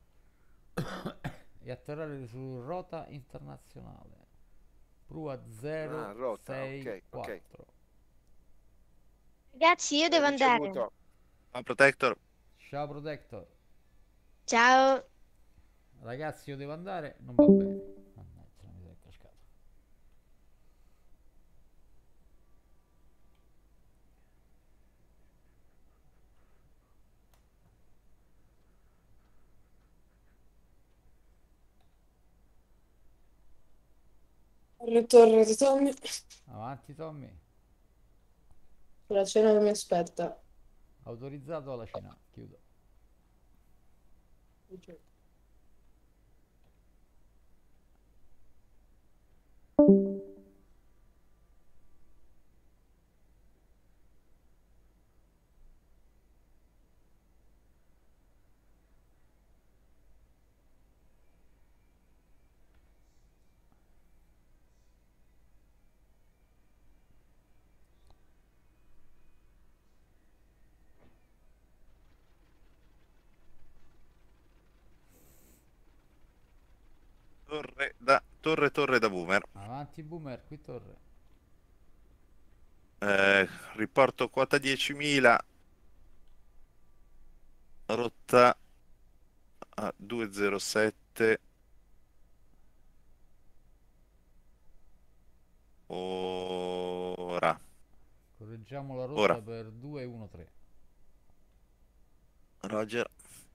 e atterrare su Rota Internazionale. Prua Ah, Rota, ok, ok. zero sei quattro. Ragazzi, io devo andare. Ricevuto. Ciao Protector. Ciao Protector. Ciao. Ragazzi, io devo andare, non va bene. Mannaggia, mi sei cascato. Torre, torre di Tommy. Avanti Tommy. La cena che mi aspetta. Autorizzato alla cena. Chiudo. Torre da torre torre da boomer. Avanti Boomer, qui torre. Eh, riporto quota diecimila. Rotta a duecentosette. Ora. Correggiamo la rotta Ora. per due uno tre. Roger.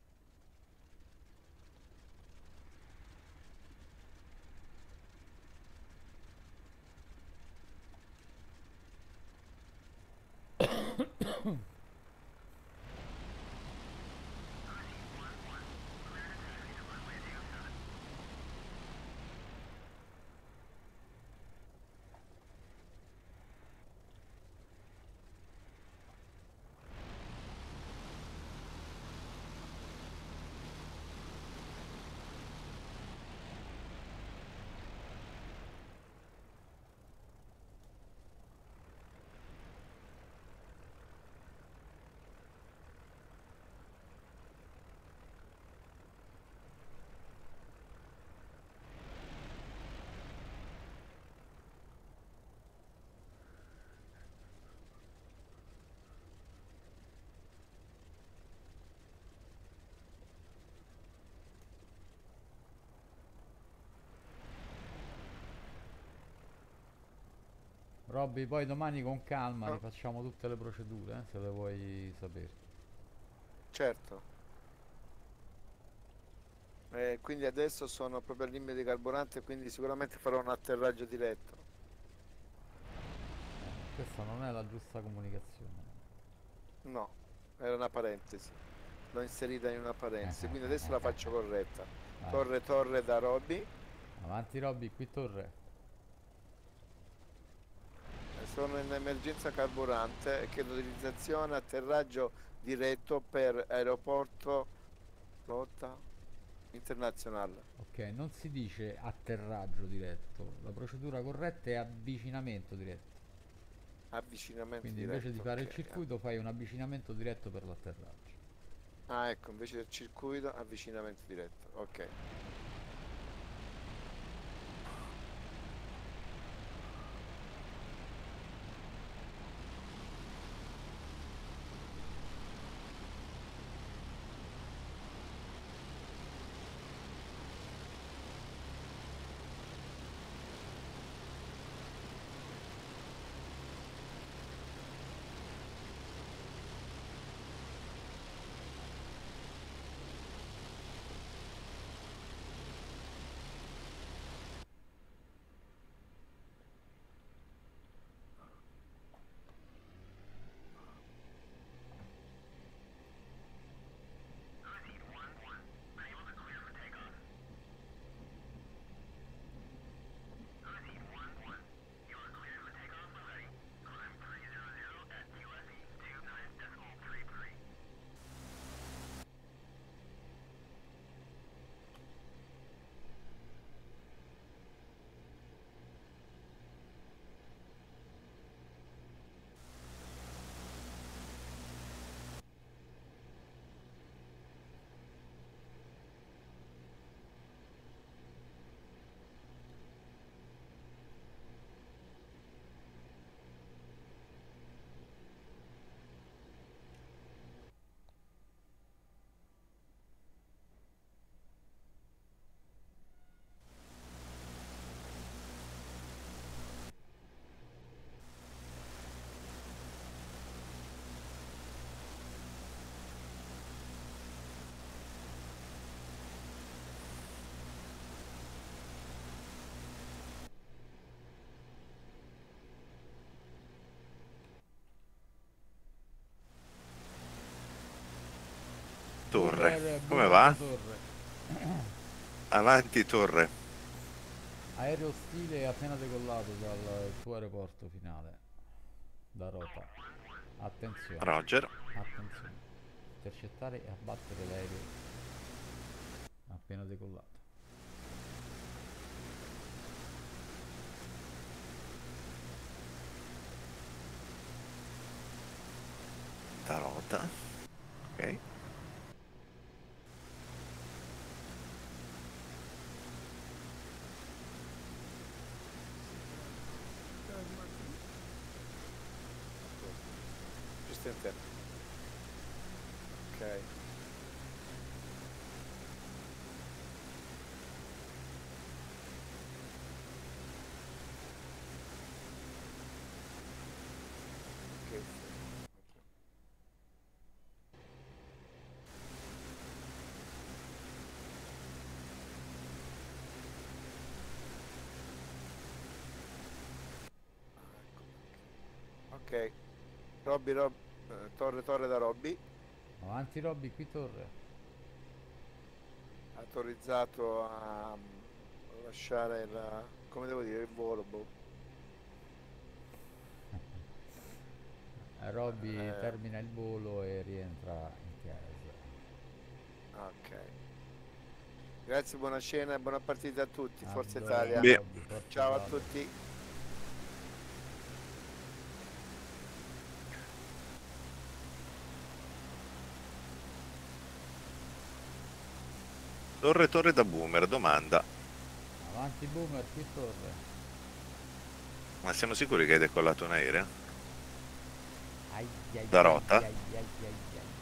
Robby, poi domani con calma Ah. rifacciamo tutte le procedure, eh, se le vuoi sapere. Certo. Eh, quindi adesso sono proprio al limite di carburante, quindi sicuramente farò un atterraggio diretto. Questa non è la giusta comunicazione. No, era una parentesi. L'ho inserita in una parentesi, Eh, quindi eh, adesso eh, la eh, faccio corretta. Vai. Torre, torre da Robby. Avanti Robby, qui torre. Sono in emergenza carburante e chiedo utilizzazione atterraggio diretto per aeroporto Rotta Internazionale. Ok, non si dice atterraggio diretto. La procedura corretta è avvicinamento diretto. Avvicinamento Quindi diretto. invece di fare il ok. circuito fai un avvicinamento diretto per l'atterraggio. Ah, ecco, invece del circuito, avvicinamento diretto. Ok. torre. Boomer, Come boomer va? da torre. Avanti torre. Aereo ostile appena decollato dal tuo aeroporto finale. Da Rota. Attenzione. Roger. Attenzione. Intercettare e abbattere l'aereo appena decollato. Da Rota. Ok. Giusto in te. Ok. Ok. Ok. Robby, Rob, eh, torre, torre da Robby. Avanti Robby, qui torre. Autorizzato a mm, lasciare la, come devo dire, il volo, boh. Eh, Robby Eh, termina il volo e rientra in chiesa. ok. Grazie, buona cena e buona partita a tutti. A Forza dopo, Italia. Beh. Robby, forza Ciao a Italia. tutti. Torre, torre da Boomer. Domanda. Avanti Boomer, qui torre. Ma siamo sicuri che hai decollato un aereo? Ai, ai, Da ai, Rota? ai, ai, ai, ai, ai,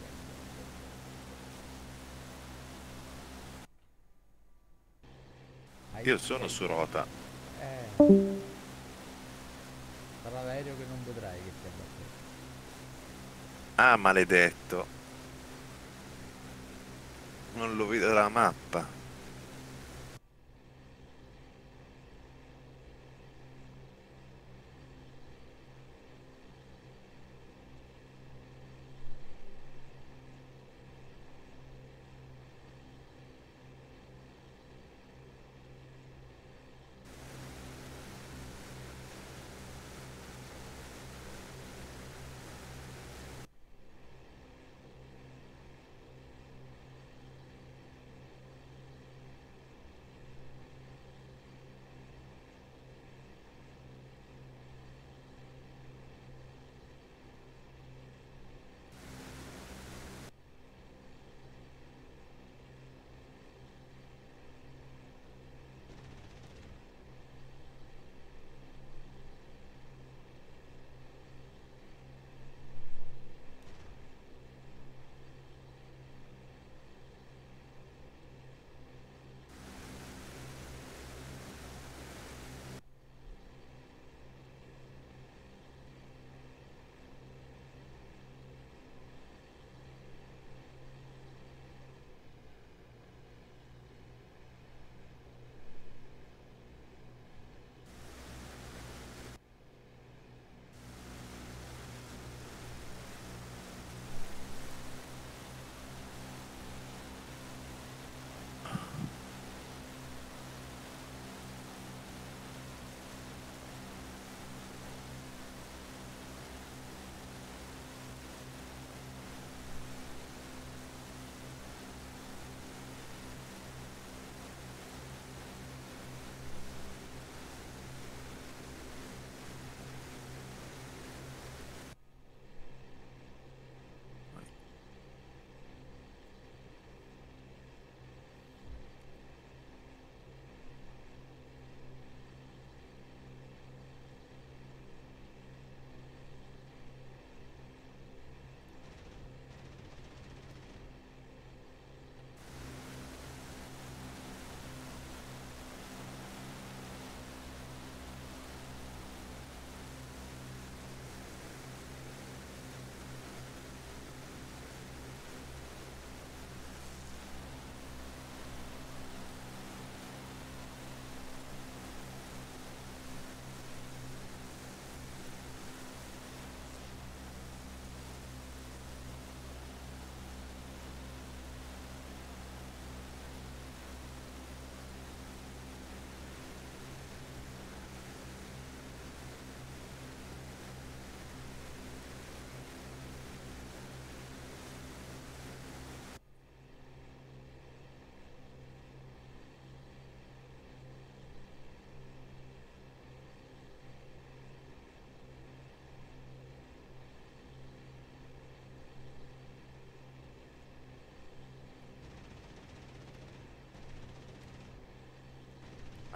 ai, ai. Io Ai, sono ai, su ai. Rota. Eh. Sarà l'aereo che non vedrai che ti abbatterà. Ah, maledetto. Non lo vedo dalla mappa.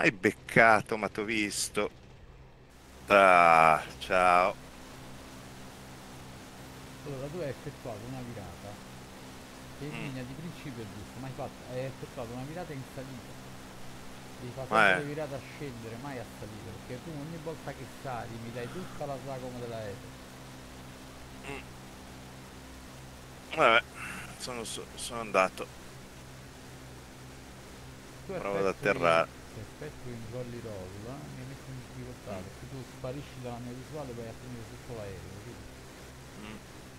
Hai beccato, ma t'ho visto. Ah, ciao. Allora tu hai effettuato una virata che in Mm. linea di principio è giusta, ma hai, fatto, hai effettuato una virata in salita. Devi fare Ma sempre è... virata a scendere, mai a salire, perché tu ogni volta che sali mi dai tutta la sagoma dell'aereo. Mm. Vabbè, sono, so- sono andato. Tu Provo ad effettui, atterrare. se effettui un jolly roll, eh, mi metti in difficoltà, Mm. perché tu sparisci dalla mia visuale e vai a finire sotto l'aereo, capito? Mm.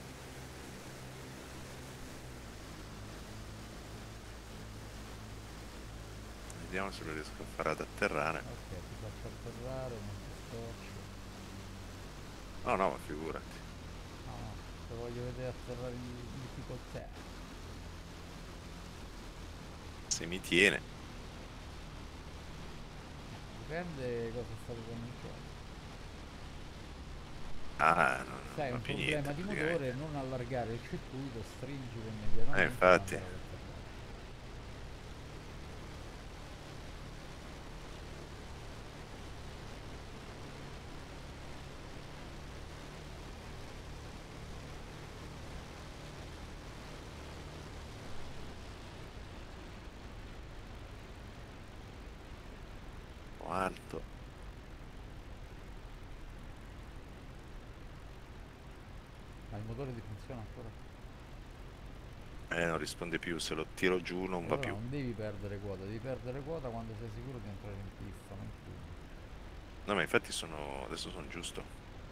Vediamo se lo riesco a fare ad atterrare. Ok, ti faccio atterrare, non ti scoccio. No, no, ma figurati. No, no, te voglio vedere atterrare in, in difficoltà. Se mi tiene. Dipende cosa state comunicando. Ah, non, Se hai non un più problema niente, di praticamente. motore, non allargare il circuito, stringilo Eh, immediatamente e infatti. andare ad atterrare. Alto. Ma il motore ti funziona ancora? Eh, non risponde più. Se lo tiro giù non va Allora più. non devi perdere quota, devi perdere quota quando sei sicuro di entrare in pista, non prima. No, ma infatti sono... adesso sono giusto.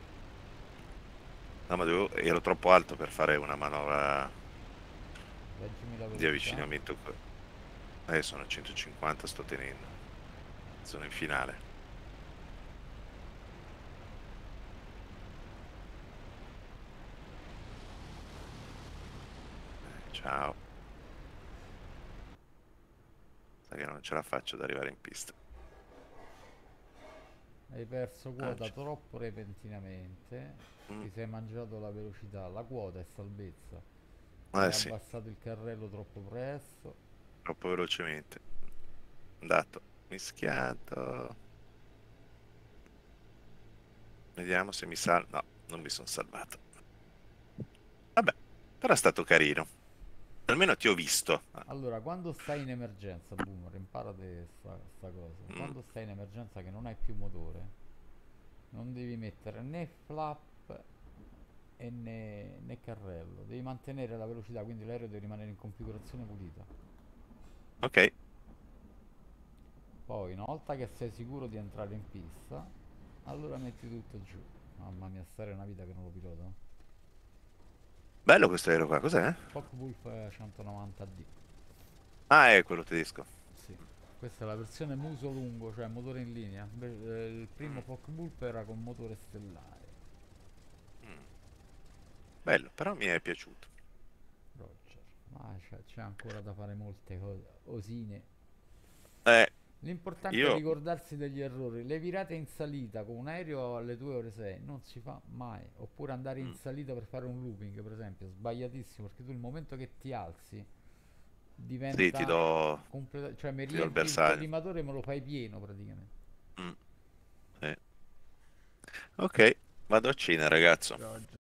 No, ma dovevo... ero troppo alto per fare una manovra Leggimi la di velocità. avvicinamento. co- Eh, sono a centocinquanta, sto tenendo. Sono in finale. Eh, ciao. Sai che non ce la faccio ad arrivare in pista. Hai perso Ah, quota c- troppo repentinamente, Mm. ti sei mangiato la velocità, la quota è salvezza. Eh Hai sì, abbassato il carrello troppo presto. troppo velocemente. Andato. Mischiato. Vediamo se mi sal... No, non mi sono salvato. Vabbè, però è stato carino. Almeno ti ho visto. Ah, Allora, quando stai in emergenza, Boomer, imparate sta, sta cosa. mm, Quando stai in emergenza che non hai più motore, non devi mettere né flap e né, né carrello. Devi mantenere la velocità, quindi l'aereo deve rimanere in configurazione pulita. ok. Poi, una volta che sei sicuro di entrare in pista, allora metti tutto giù. Mamma mia, stare una vita che non lo pilota. Bello questo aereo qua, cos'è? Focke-Wulf centonovanta D. Ah, è quello tedesco. Sì. Questa è la versione muso lungo, cioè motore in linea. Inve- eh, Il primo Mm, Focke-Wulf era con motore stellare. mm. Bello, però mi è piaciuto. Roger. Ma c'è, c'è ancora da fare molte cose. Osine. Eh, L'importante è io... ricordarsi degli errori. Le virate in salita con un aereo alle due ore sei non si fa mai. Oppure andare in mm, salita per fare un looping, per esempio, sbagliatissimo, perché tu il momento che ti alzi Sì, ti diventa do... completa- cioè mi ti do il riempi il bersaglio. collimatore e me lo fai pieno praticamente. Mm, sì. Ok, vado a cena, ragazzo. Roger.